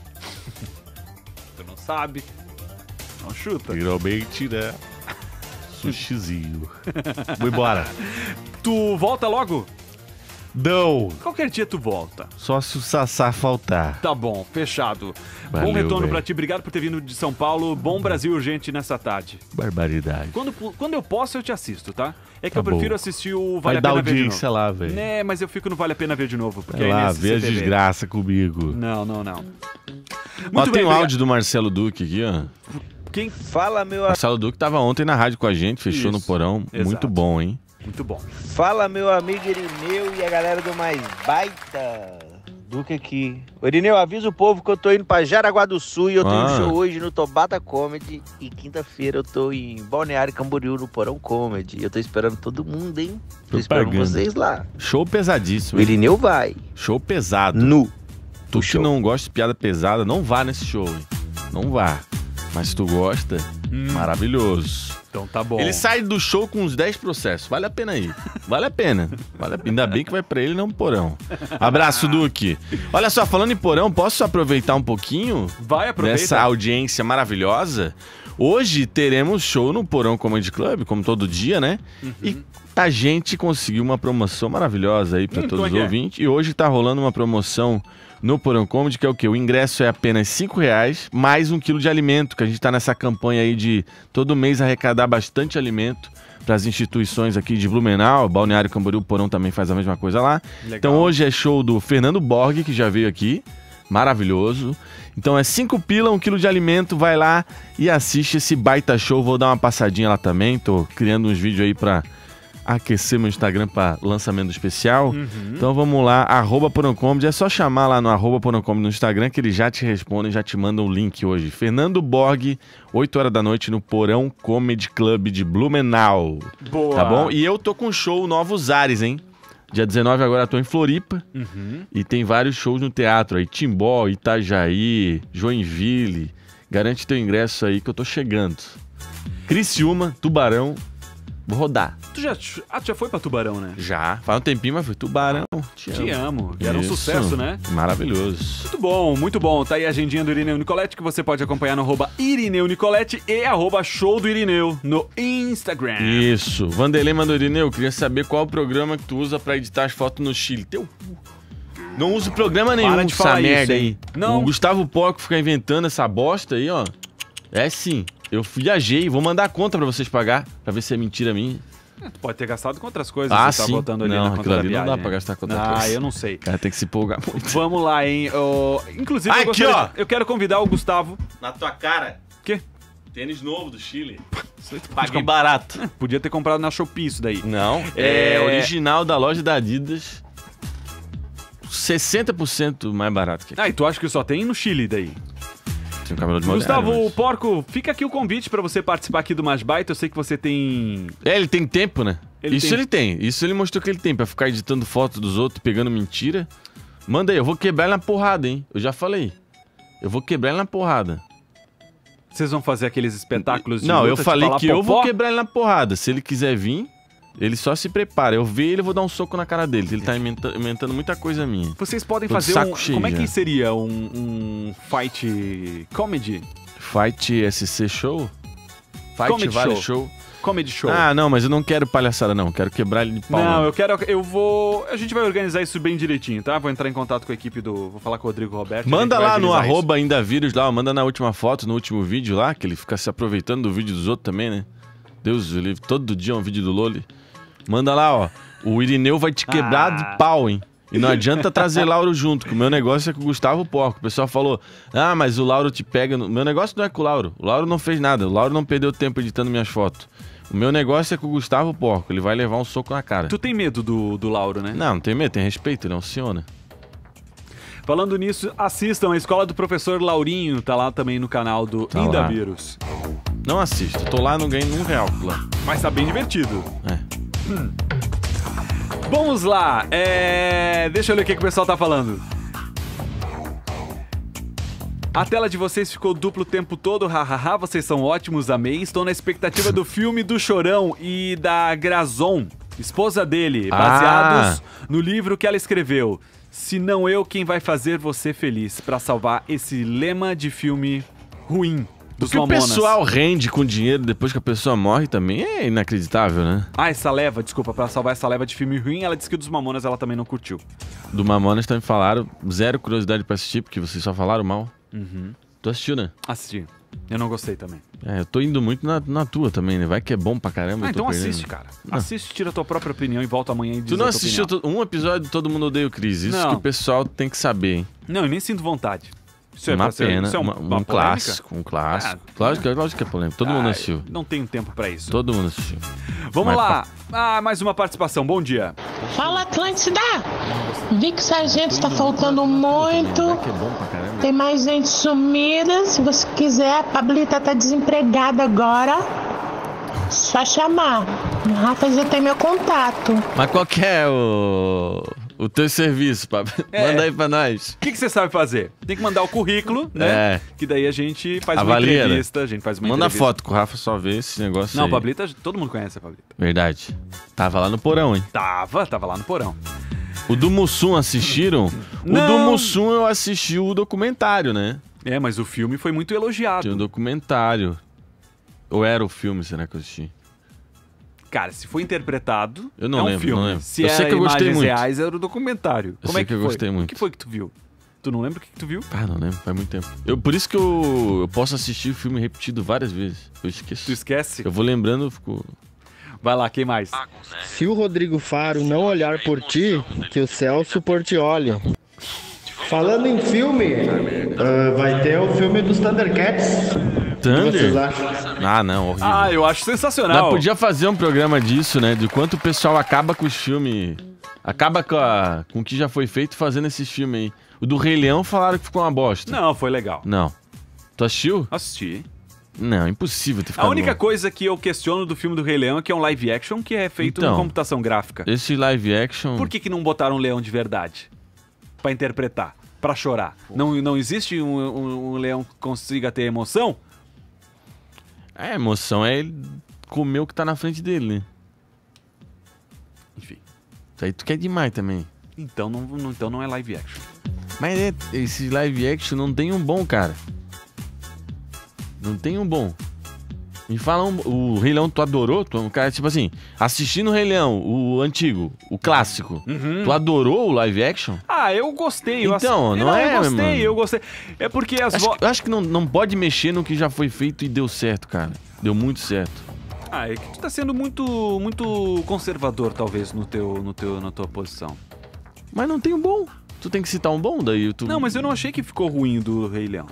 Tu não sabe. Não chuta. Geralmente, né? Sushizinho. Vou embora. Tu volta logo? Não. Qualquer dia tu volta. Só se o Sassá faltar. Tá bom, fechado. Valeu, bom retorno véio. pra ti. Obrigado por ter vindo de São Paulo. Bom Brasil urgente nessa tarde. Barbaridade. Quando, quando eu posso, eu te assisto, tá? É que Tá eu prefiro bom. assistir o Vai Vale a dar Pena Ver de audiência novo. lá, velho. Né, mas eu fico no Vale a Pena Ver de novo. Porque Vai é lá, nesse vê a C T V. desgraça comigo. Não, não, não. Ó, Muito tem bem, um obrigado. áudio do Marcelo Duque aqui, ó. Quem? Fala, meu Marcelo Duque tava ontem na rádio com a gente, fechou Isso, no porão. exato. Muito bom, hein? Muito bom. Fala, meu amigo Irineu e a galera do Mais Baita. Duque aqui. Ô, Irineu, avisa o povo que eu tô indo pra Jaraguá do Sul e eu tenho Ah. um show hoje no Tobata Comedy. E quinta-feira eu tô em Balneário Camboriú no Porão Comedy. Eu tô esperando todo mundo, hein? Tô esperando Propaganda. vocês lá. Show pesadíssimo. O Irineu vai. Show pesado. Nu. Tu que não gosta de piada pesada, não vá nesse show, hein? Não vá. Mas se tu gosta, maravilhoso. Então tá bom. Ele sai do show com uns dez processos. Vale a pena ir. Vale a pena. Vale a pena. Ainda bem que vai pra ele, não pro porão. Abraço, Duque. Olha só, falando em porão, posso aproveitar um pouquinho? Vai, aproveita. Dessa audiência maravilhosa. Hoje teremos show no Porão Comedy Club, como todo dia, né? Uhum. E a gente conseguiu uma promoção maravilhosa aí pra Hum, todos como é os que é? ouvintes. E hoje tá rolando uma promoção no Porão Comedy, que é o quê? O ingresso é apenas cinco reais, mais um quilo de alimento, que a gente tá nessa campanha aí de todo mês arrecadar bastante alimento para as instituições aqui de Blumenau, Balneário Camboriú, Porão também faz a mesma coisa lá. Legal. Então hoje é show do Fernando Borg, que já veio aqui, maravilhoso. Então é cinco pila, um quilo de alimento, vai lá e assiste esse baita show. Vou dar uma passadinha lá também, tô criando uns vídeos aí pra aquecer meu Instagram para lançamento especial. Uhum. Então vamos lá, arroba Porãocomedy. É só chamar lá no arroba Porãocomedy no Instagram que eles já te respondem, já te mandam o link hoje. Fernando Borg, oito horas da noite no Porão Comedy Club de Blumenau. Boa. Tá bom? E eu tô com um show Novos Ares, hein? Dia dezenove agora tô em Floripa. Uhum. E tem vários shows no teatro aí. Timbó, Itajaí, Joinville. Garante teu ingresso aí que eu tô chegando. Criciúma, Tubarão. Vou rodar. Tu já, ah, tu já foi pra Tubarão, né? Já. Faz um tempinho, mas foi Tubarão. Te amo. Te amo. Que era um Isso. sucesso, né? Maravilhoso. Muito bom, muito bom. Tá aí a agendinha do Irineu Nicolete que você pode acompanhar no arroba Irineu Nicolete e arroba show do Irineu no Instagram. Isso. Vanderlei mandou, Irineu, queria saber qual o programa que tu usa pra editar as fotos no Chile. Teu cu. Não uso programa nenhum, Para de essa falar merda isso, aí. hein? Não. O Gustavo Porco fica inventando essa bosta aí, ó. É sim. Eu viajei, vou mandar a conta pra vocês pagar, pra ver se é mentira minha. É, tu pode ter gastado com outras coisas. Ah, você tá sim. botando ali Não, na aquilo conta da ali não viagem. dá pra gastar com outra Ah, coisa. eu não sei. Cara, tem que se empolgar muito. Vamos lá, hein? Oh, inclusive, Ah, eu, aqui, gostaria- ó. eu quero convidar o Gustavo. Na tua cara. Quê? Tênis novo do Chile. Paguei Paguei barato. Podia ter comprado na Shopee isso daí. Não, é, original da loja da Adidas. sessenta por cento mais barato que aqui. Ah, e tu acha que só tem no Chile daí? Tem um cabelo de Gustavo molhado, mas- Porco, fica aqui o convite pra você participar aqui do Mais Baita. Eu sei que você tem... É, ele tem tempo, né? Ele Isso tem- ele tem. Isso ele mostrou que ele tem pra ficar editando foto dos outros, pegando mentira. Manda aí, eu vou quebrar ele na porrada, hein? Eu já falei. Eu vou quebrar ele na porrada. Vocês vão fazer aqueles espetáculos de Não, luta, eu tipo falei lá que eu vou Popó? quebrar ele na porrada. Se ele quiser vir, ele só se prepara. Eu ver ele, eu vou dar um soco na cara dele. Ele tá inventa- inventando muita coisa minha. Vocês podem Tô de fazer saco um... cheio Como é que já. seria? Um, um fight comedy? Fight S C Show? Fight Comedy Vale show. show. Comedy show. Ah, não, mas eu não quero palhaçada, não. Quero quebrar ele de pau. Não, mesmo. eu quero... Eu vou... A gente vai organizar isso bem direitinho, tá? Vou entrar em contato com a equipe do... Vou falar com o Rodrigo Roberto. Manda a gente vai lá no agilizar isso. arroba ainda vírus lá, manda na última foto, no último vídeo lá, que ele fica se aproveitando do vídeo dos outros também, né? Deus do livre, todo dia é um vídeo do Loli. Manda lá, ó. O Irineu vai te quebrar Ah. de pau, hein? E não adianta trazer Lauro junto, que o meu negócio é com o Gustavo Porco. O pessoal falou, ah, mas o Lauro te pega... No... Meu negócio não é com o Lauro. O Lauro não fez nada. O Lauro não perdeu tempo editando minhas fotos. O meu negócio é com o Gustavo Porco. Ele vai levar um soco na cara. Tu tem medo do, do Lauro, né? Não, não tem medo, tem respeito. Ele é um senhor, né? Falando nisso, assistam a Escola do Professor Laurinho, tá lá também no canal do Tá Inda lá. Vírus. Não assisto. Tô lá, não ganho um real lá. Mas tá bem divertido. É. Hum. Vamos lá, é... deixa eu ler o que, que o pessoal tá falando. A tela de vocês ficou duplo o tempo todo, hahaha, vocês são ótimos, amei. Estou na expectativa do filme do Chorão e da Grazon, esposa dele, baseados Ah. no livro que ela escreveu. Se não eu, quem vai fazer você feliz? Pra salvar esse lema de filme ruim dos Porque o Mamonas. pessoal rende com dinheiro depois que a pessoa morre também é inacreditável, né? Ah, essa leva, desculpa, pra salvar essa leva de filme ruim, ela disse que dos Mamonas ela também não curtiu. Do Mamonas também falaram, zero curiosidade pra assistir, porque vocês só falaram mal. Uhum. Tu assistiu, né? Assisti. Eu não gostei também. É, eu tô indo muito na, na tua também, né? Vai que é bom pra caramba. Ah, eu tô então perdendo. assiste, cara. Não. Assiste, tira a tua própria opinião e volta amanhã e diz Tu não a tua assistiu opinião. to- um episódio de Todo Mundo Odeia o Chris. Isso Não. que o pessoal tem que saber, hein? Não, eu nem sinto vontade. Isso é uma pra ser- pena, isso é um- uma- uma um polêmica? clássico, um clássico. Ah, Lógico, que- lógico que é polêmico, todo mundo Ah, assistiu. Não tenho tempo pra isso. Todo mundo assistiu. Vamos Mas lá. Ah, mais uma participação. Bom dia. Fala, Atlântida! Vi que o sargento tá faltando muito. Que é bom pra caramba. Tem mais gente sumida. Se você quiser, a Pablita tá desempregada agora. Só chamar. O Rafa já tem meu contato. Mas qual que é o, o teu serviço, Pablo? É. Manda aí pra nós. O que, que você sabe fazer? Tem que mandar o currículo, né? É. Que daí a gente faz Avalia, uma né? entrevista. A gente faz uma Manda entrevista. foto que o Rafa só vê esse negócio Não, aí. Pablita, todo mundo conhece a Pablita. Verdade. Tava lá no porão, hein? Tava, tava lá no porão. O do Mussum assistiram? O Não. do Mussum eu assisti o documentário, né? É, mas o filme foi muito elogiado. Tinha um documentário. Ou era o filme, será que eu assisti? Cara, se foi interpretado, Eu não é um lembro, filme. não lembro. Se Eu é sei que eu gostei imagens muito. reais, era o documentário. Eu Como sei é que, que eu foi? gostei muito. O que foi que tu viu? Tu não lembra o que, que tu viu? Ah, não lembro, faz muito tempo. Eu, por isso que eu, eu posso assistir o filme repetido várias vezes. Eu esqueço. Tu esquece? Eu vou lembrando, eu fico... Vai lá, quem mais? Se o Rodrigo Faro não olhar por ti, que o Celso por ti olhe. Falando em filme, uh, vai ter o filme dos Thundercats. Thunder? O que vocês acham? Ah, não, horrível. Ah, eu acho sensacional. Nós podia fazer um programa disso, né? De quanto o pessoal acaba com os filmes. Acaba com, a, com o que já foi feito fazendo esses filmes aí. O do Rei Leão falaram que ficou uma bosta. Não, foi legal. Não. Tu assistiu? Assisti. Não, impossível ter ficado A única bom. coisa que eu questiono do filme do Rei Leão é que é um live action que é feito Então, em computação gráfica. Esse live action... Por que, que não botaram um leão de verdade? Pra interpretar, pra chorar. Não, não existe um, um, um leão que consiga ter emoção? A emoção é ele comer o que tá na frente dele, né? Enfim. Isso aí tu quer demais também. Então não, não, então não é live action. Mas é, esse live action não tem um bom, cara. Não tem um bom. Me fala um, o Rei Leão tu adorou? Tu, um cara, tipo assim, assistindo o Rei Leão, o antigo, o clássico, Uhum. tu adorou o live action? Ah, eu gostei. Eu Então, ass... não, não é, eu gostei, mano. eu gostei. É porque as Acho, vo... eu acho que não, não pode mexer no que já foi feito e deu certo, cara. Deu muito certo. Ah, é que tu tá sendo muito, muito conservador, talvez, no teu, no teu, na tua posição. Mas não tem um bom. Tu tem que citar um bom, daí tu... Não, mas eu não achei que ficou ruim do Rei Leão.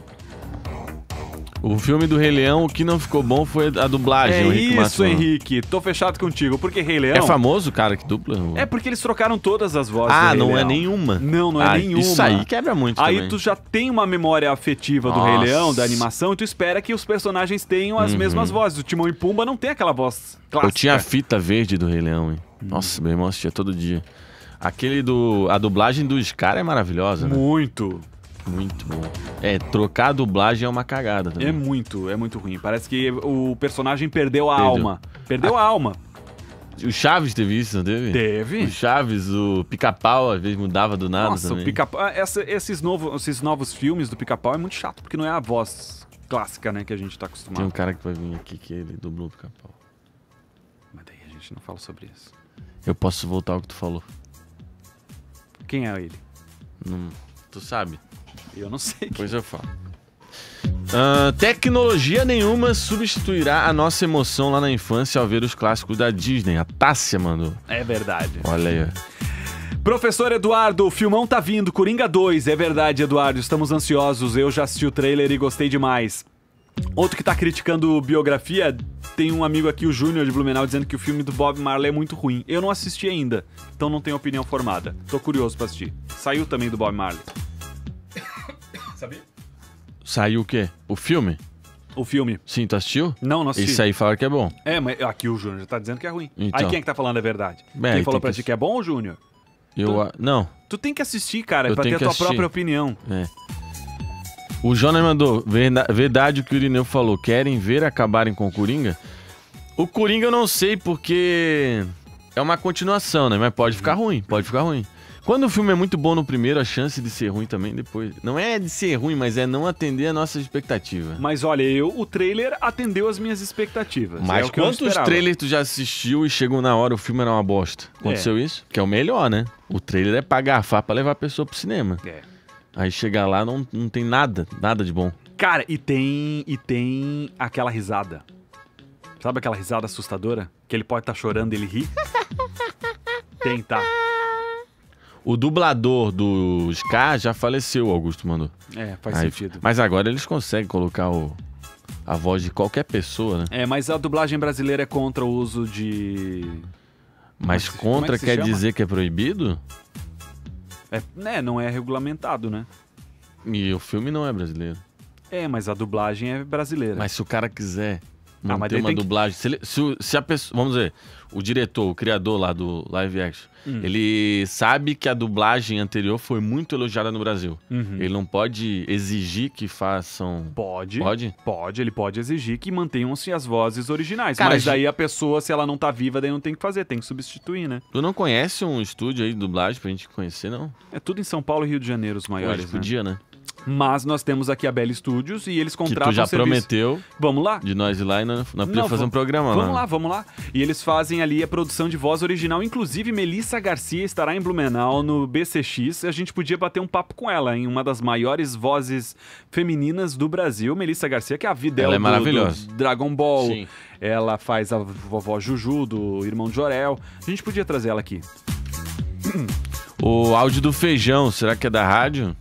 O filme do Rei Leão, o que não ficou bom foi a dublagem. É o Henrique isso, Matou. Henrique. Tô fechado contigo, porque Rei Leão... É famoso o cara que dupla? É porque eles trocaram todas as vozes Ah, do Rei não é Leão. nenhuma? Não, não é Ah, nenhuma. isso aí quebra muito Aí também. tu já tem uma memória afetiva do Nossa. Rei Leão, da animação, e tu espera que os personagens tenham as Uhum. mesmas vozes. O Timão e Pumba não tem aquela voz clássica. Eu tinha a fita verde do Rei Leão, hein? Nossa, meu irmão assistia todo dia. Aquele do... A dublagem do Scar é maravilhosa, né? Muito. Muito bom. É, trocar a dublagem é uma cagada também. É muito, é muito ruim. Parece que o personagem perdeu a Perdeu. alma. Perdeu a alma. O Chaves teve isso, não teve? Teve. O Chaves, o Pica-Pau, às vezes mudava do nada Nossa, também. o Pica-Pau... ah, essa- esses, novo, esses novos filmes do Pica-Pau é muito chato, porque não é a voz clássica, né, que a gente tá acostumado. Tem um cara que vai vir aqui que ele dublou o Pica-Pau. Mas daí a gente não fala sobre isso. Eu posso voltar ao que tu falou. Quem é ele? Não... Tu sabe? Eu não sei. Pois eu falo. Ah, tecnologia nenhuma substituirá a nossa emoção lá na infância ao ver os clássicos da Disney. A Tássia mandou. É verdade. Olha aí, ó. Professor Eduardo, o filmão tá vindo, Coringa dois. É verdade, Eduardo, estamos ansiosos. Eu já assisti o trailer e gostei demais. Outro que tá criticando biografia, tem um amigo aqui, o Júnior de Blumenau, dizendo que o filme do Bob Marley é muito ruim. Eu não assisti ainda, então não tenho opinião formada. Tô curioso pra assistir. Saiu também do Bob Marley. Sabia? Saiu o quê? O filme? O filme. Sim, tu assistiu? Não, não assisti. Esse aí falaram que é bom. É, mas aqui o Júnior já tá dizendo que é ruim. Então. Aí quem é que tá falando a verdade? Bem, quem falou tem pra que ti que é bom ou Júnior? Eu, a- não. Tu tem que assistir, cara, Eu pra ter tenho a que tua assistir. própria opinião. É. O Jonas mandou, verda- verdade o que o Irineu falou, querem ver acabarem com o Coringa? O Coringa eu não sei porque é uma continuação, né? Mas pode ficar ruim, pode ficar ruim. Quando o filme é muito bom no primeiro, a chance de ser ruim também depois. Não é de ser ruim, mas é não atender a nossa expectativa. Mas olha, eu, o trailer atendeu as minhas expectativas. Mas é o que eu quantos esperava. trailers tu já assistiu e chegou na hora o filme era uma bosta? Aconteceu isso? Que é o melhor, né? O trailer é pra garfar, pra levar a pessoa pro cinema. É. Aí chegar lá não, não tem nada, nada de bom. Cara, e tem, e tem aquela risada. Sabe aquela risada assustadora? Que ele pode estar chorando e ele ri? Tem, tá. O dublador do Scar já faleceu, o Augusto mandou. É, faz Aí- sentido. Mas agora eles conseguem colocar o, a voz de qualquer pessoa, né? É, mas a dublagem brasileira é contra o uso de... Mas Como é que- como é contra que se quer chama? dizer que é proibido? É, né, não é regulamentado, né? E o filme não é brasileiro. É, mas a dublagem é brasileira. Mas se o cara quiser Ah, mas manter daí uma tem que- dublagem... Se, ele- se o- se a pessoa... Vamos dizer, o diretor, o criador lá do live action, Hum. ele sabe que a dublagem anterior foi muito elogiada no Brasil. Uhum. Ele não pode exigir que façam... Pode. Pode? Pode, ele pode exigir que mantenham-se as vozes originais. Cara, mas gente- daí a pessoa, se ela não tá viva, daí não tem que fazer, tem que substituir, né? Tu não conhece um estúdio aí de dublagem pra gente conhecer, não? É tudo em São Paulo e Rio de Janeiro os maiores, Hoje podia, né? Mas nós temos aqui a Bela Studios e eles Que contratam tu já serviço. prometeu Vamos lá? de nós ir lá e nós, nós podíamos Não, fazer um va- programa Vamos lá. lá, vamos lá. E eles fazem ali a produção de voz original. Inclusive, Melissa Garcia estará em Blumenau no B C X. A gente podia bater um papo com ela, em uma das maiores vozes femininas do Brasil. Melissa Garcia, que é a vida Ela dela é do- maravilhosa. do Dragon Ball. Sim. Ela faz a vovó Juju, do irmão de Jorel. A gente podia trazer ela aqui. O áudio do feijão, será que é da rádio?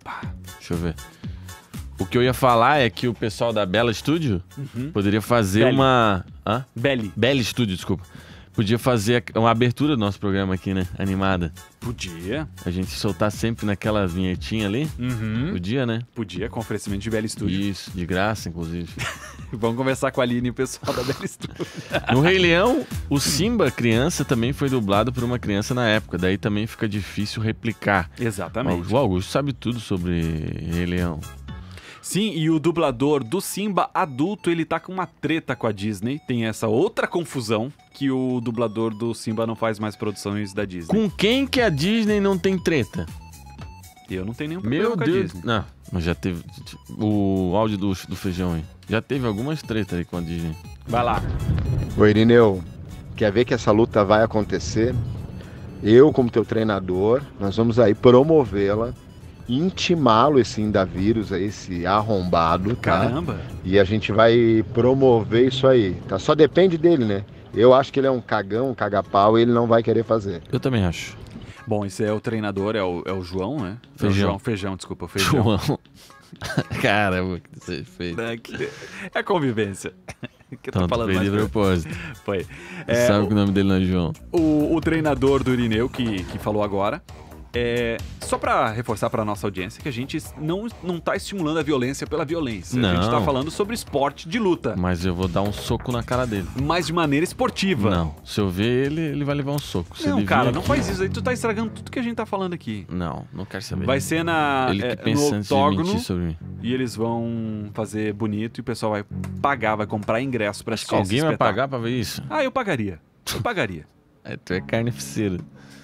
Deixa eu ver. O que eu ia falar é que o pessoal da Bela Studio Uhum. poderia fazer Belly. uma... Hã? Belly. Belly Studio, desculpa. Podia fazer uma abertura do nosso programa aqui, né? Animada. Podia. A gente soltar sempre naquela vinhetinha ali. Uhum. Podia, né? Podia, com oferecimento de Belly Studio. Isso, de graça, inclusive. Vamos conversar com a Aline e o pessoal da Belly Studio. No Rei Leão, o Simba, criança, também foi dublado por uma criança na época. Daí também fica difícil replicar. Exatamente. O Augusto sabe tudo sobre Rei Leão. Sim, e o dublador do Simba adulto, ele tá com uma treta com a Disney. Tem essa outra confusão que o dublador do Simba não faz mais produções da Disney. Com quem que a Disney não tem treta? Eu não tenho nenhum problema Meu com a Deus. Disney. Não, mas já teve... O áudio do, do feijão aí. Já teve algumas tretas aí com a Disney. Vai lá. Ô Irineu, quer ver que essa luta vai acontecer? Eu, como teu treinador, nós vamos aí promovê-la, intimá-lo, esse indavírus aí, esse arrombado, tá? Caramba! E a gente vai promover isso aí, tá? Só depende dele, né? Eu acho que ele é um cagão, um cagapau, e ele não vai querer fazer. Eu também acho. Bom, esse é o treinador, é o, é o João, né? Feijão. É o João, feijão, desculpa, feijão. João. Caramba, que você fez. É, que- é convivência. Que eu tô Então, falando fez mais de pra- propósito. Foi. Você sabe que o nome dele não é João. O, o treinador do Irineu, que, que falou agora, é, só pra reforçar pra nossa audiência que a gente não, não tá estimulando a violência pela violência. A gente Não. tá falando sobre esporte de luta, Mas eu vou dar um soco na cara dele. mas de maneira esportiva. Não, se eu ver ele, ele vai levar um soco. Se Não, ele cara, vir não aqui- faz isso aí. Tu tá estragando tudo que a gente tá falando aqui. Não, não quero saber. Vai ser na, Ele que é, pensa no antes de octógono mentir sobre mim. e eles vão fazer bonito e o pessoal vai pagar, vai comprar ingresso pra assistir esse Alguém vai espetáculo. pagar pra ver isso? Ah, eu pagaria. Eu pagaria. É, tu é carnificina.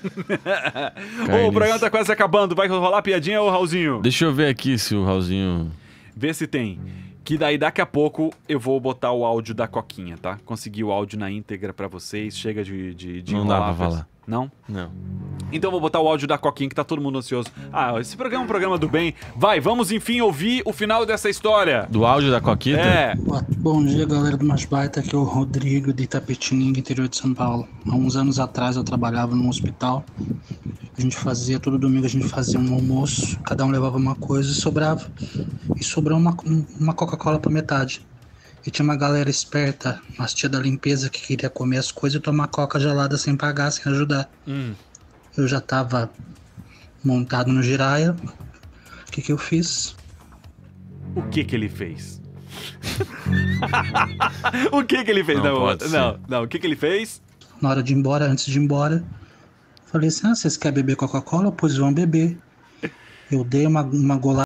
Ô, o programa tá quase acabando. Vai rolar piadinha, ô Raulzinho? Deixa eu ver aqui se o Raulzinho... Vê se tem. Que daí daqui a pouco eu vou botar o áudio da Coquinha, tá? Consegui o áudio na íntegra pra vocês. Chega de, de, de Não dá enrolar, pra falar. Não? Não. Então eu vou botar o áudio da Coquinha, que tá todo mundo ansioso. Ah, esse programa é um programa do bem. Vai, vamos enfim ouvir o final dessa história. Do áudio da Coquita? É. Boa- Bom dia, galera do Mais Baita. Aqui é o Rodrigo de Itapetininga, interior de São Paulo. Há uns anos atrás eu trabalhava num hospital. A gente fazia, todo domingo a gente fazia um almoço. Cada um levava uma coisa e sobrava. E sobrou uma, uma Coca-Cola pra metade. E tinha uma galera esperta, umas tia da limpeza, que queria comer as coisas e tomar coca gelada sem pagar, sem ajudar. Hum. Eu já tava montado no giraia. O que que eu fiz? O que que ele fez? O que que ele fez? Não Não, pode ser. não, não. O que que ele fez? Na hora de ir embora, antes de ir embora, falei assim, ah, vocês querem beber Coca-Cola? Pois vão beber. Eu dei uma, uma golada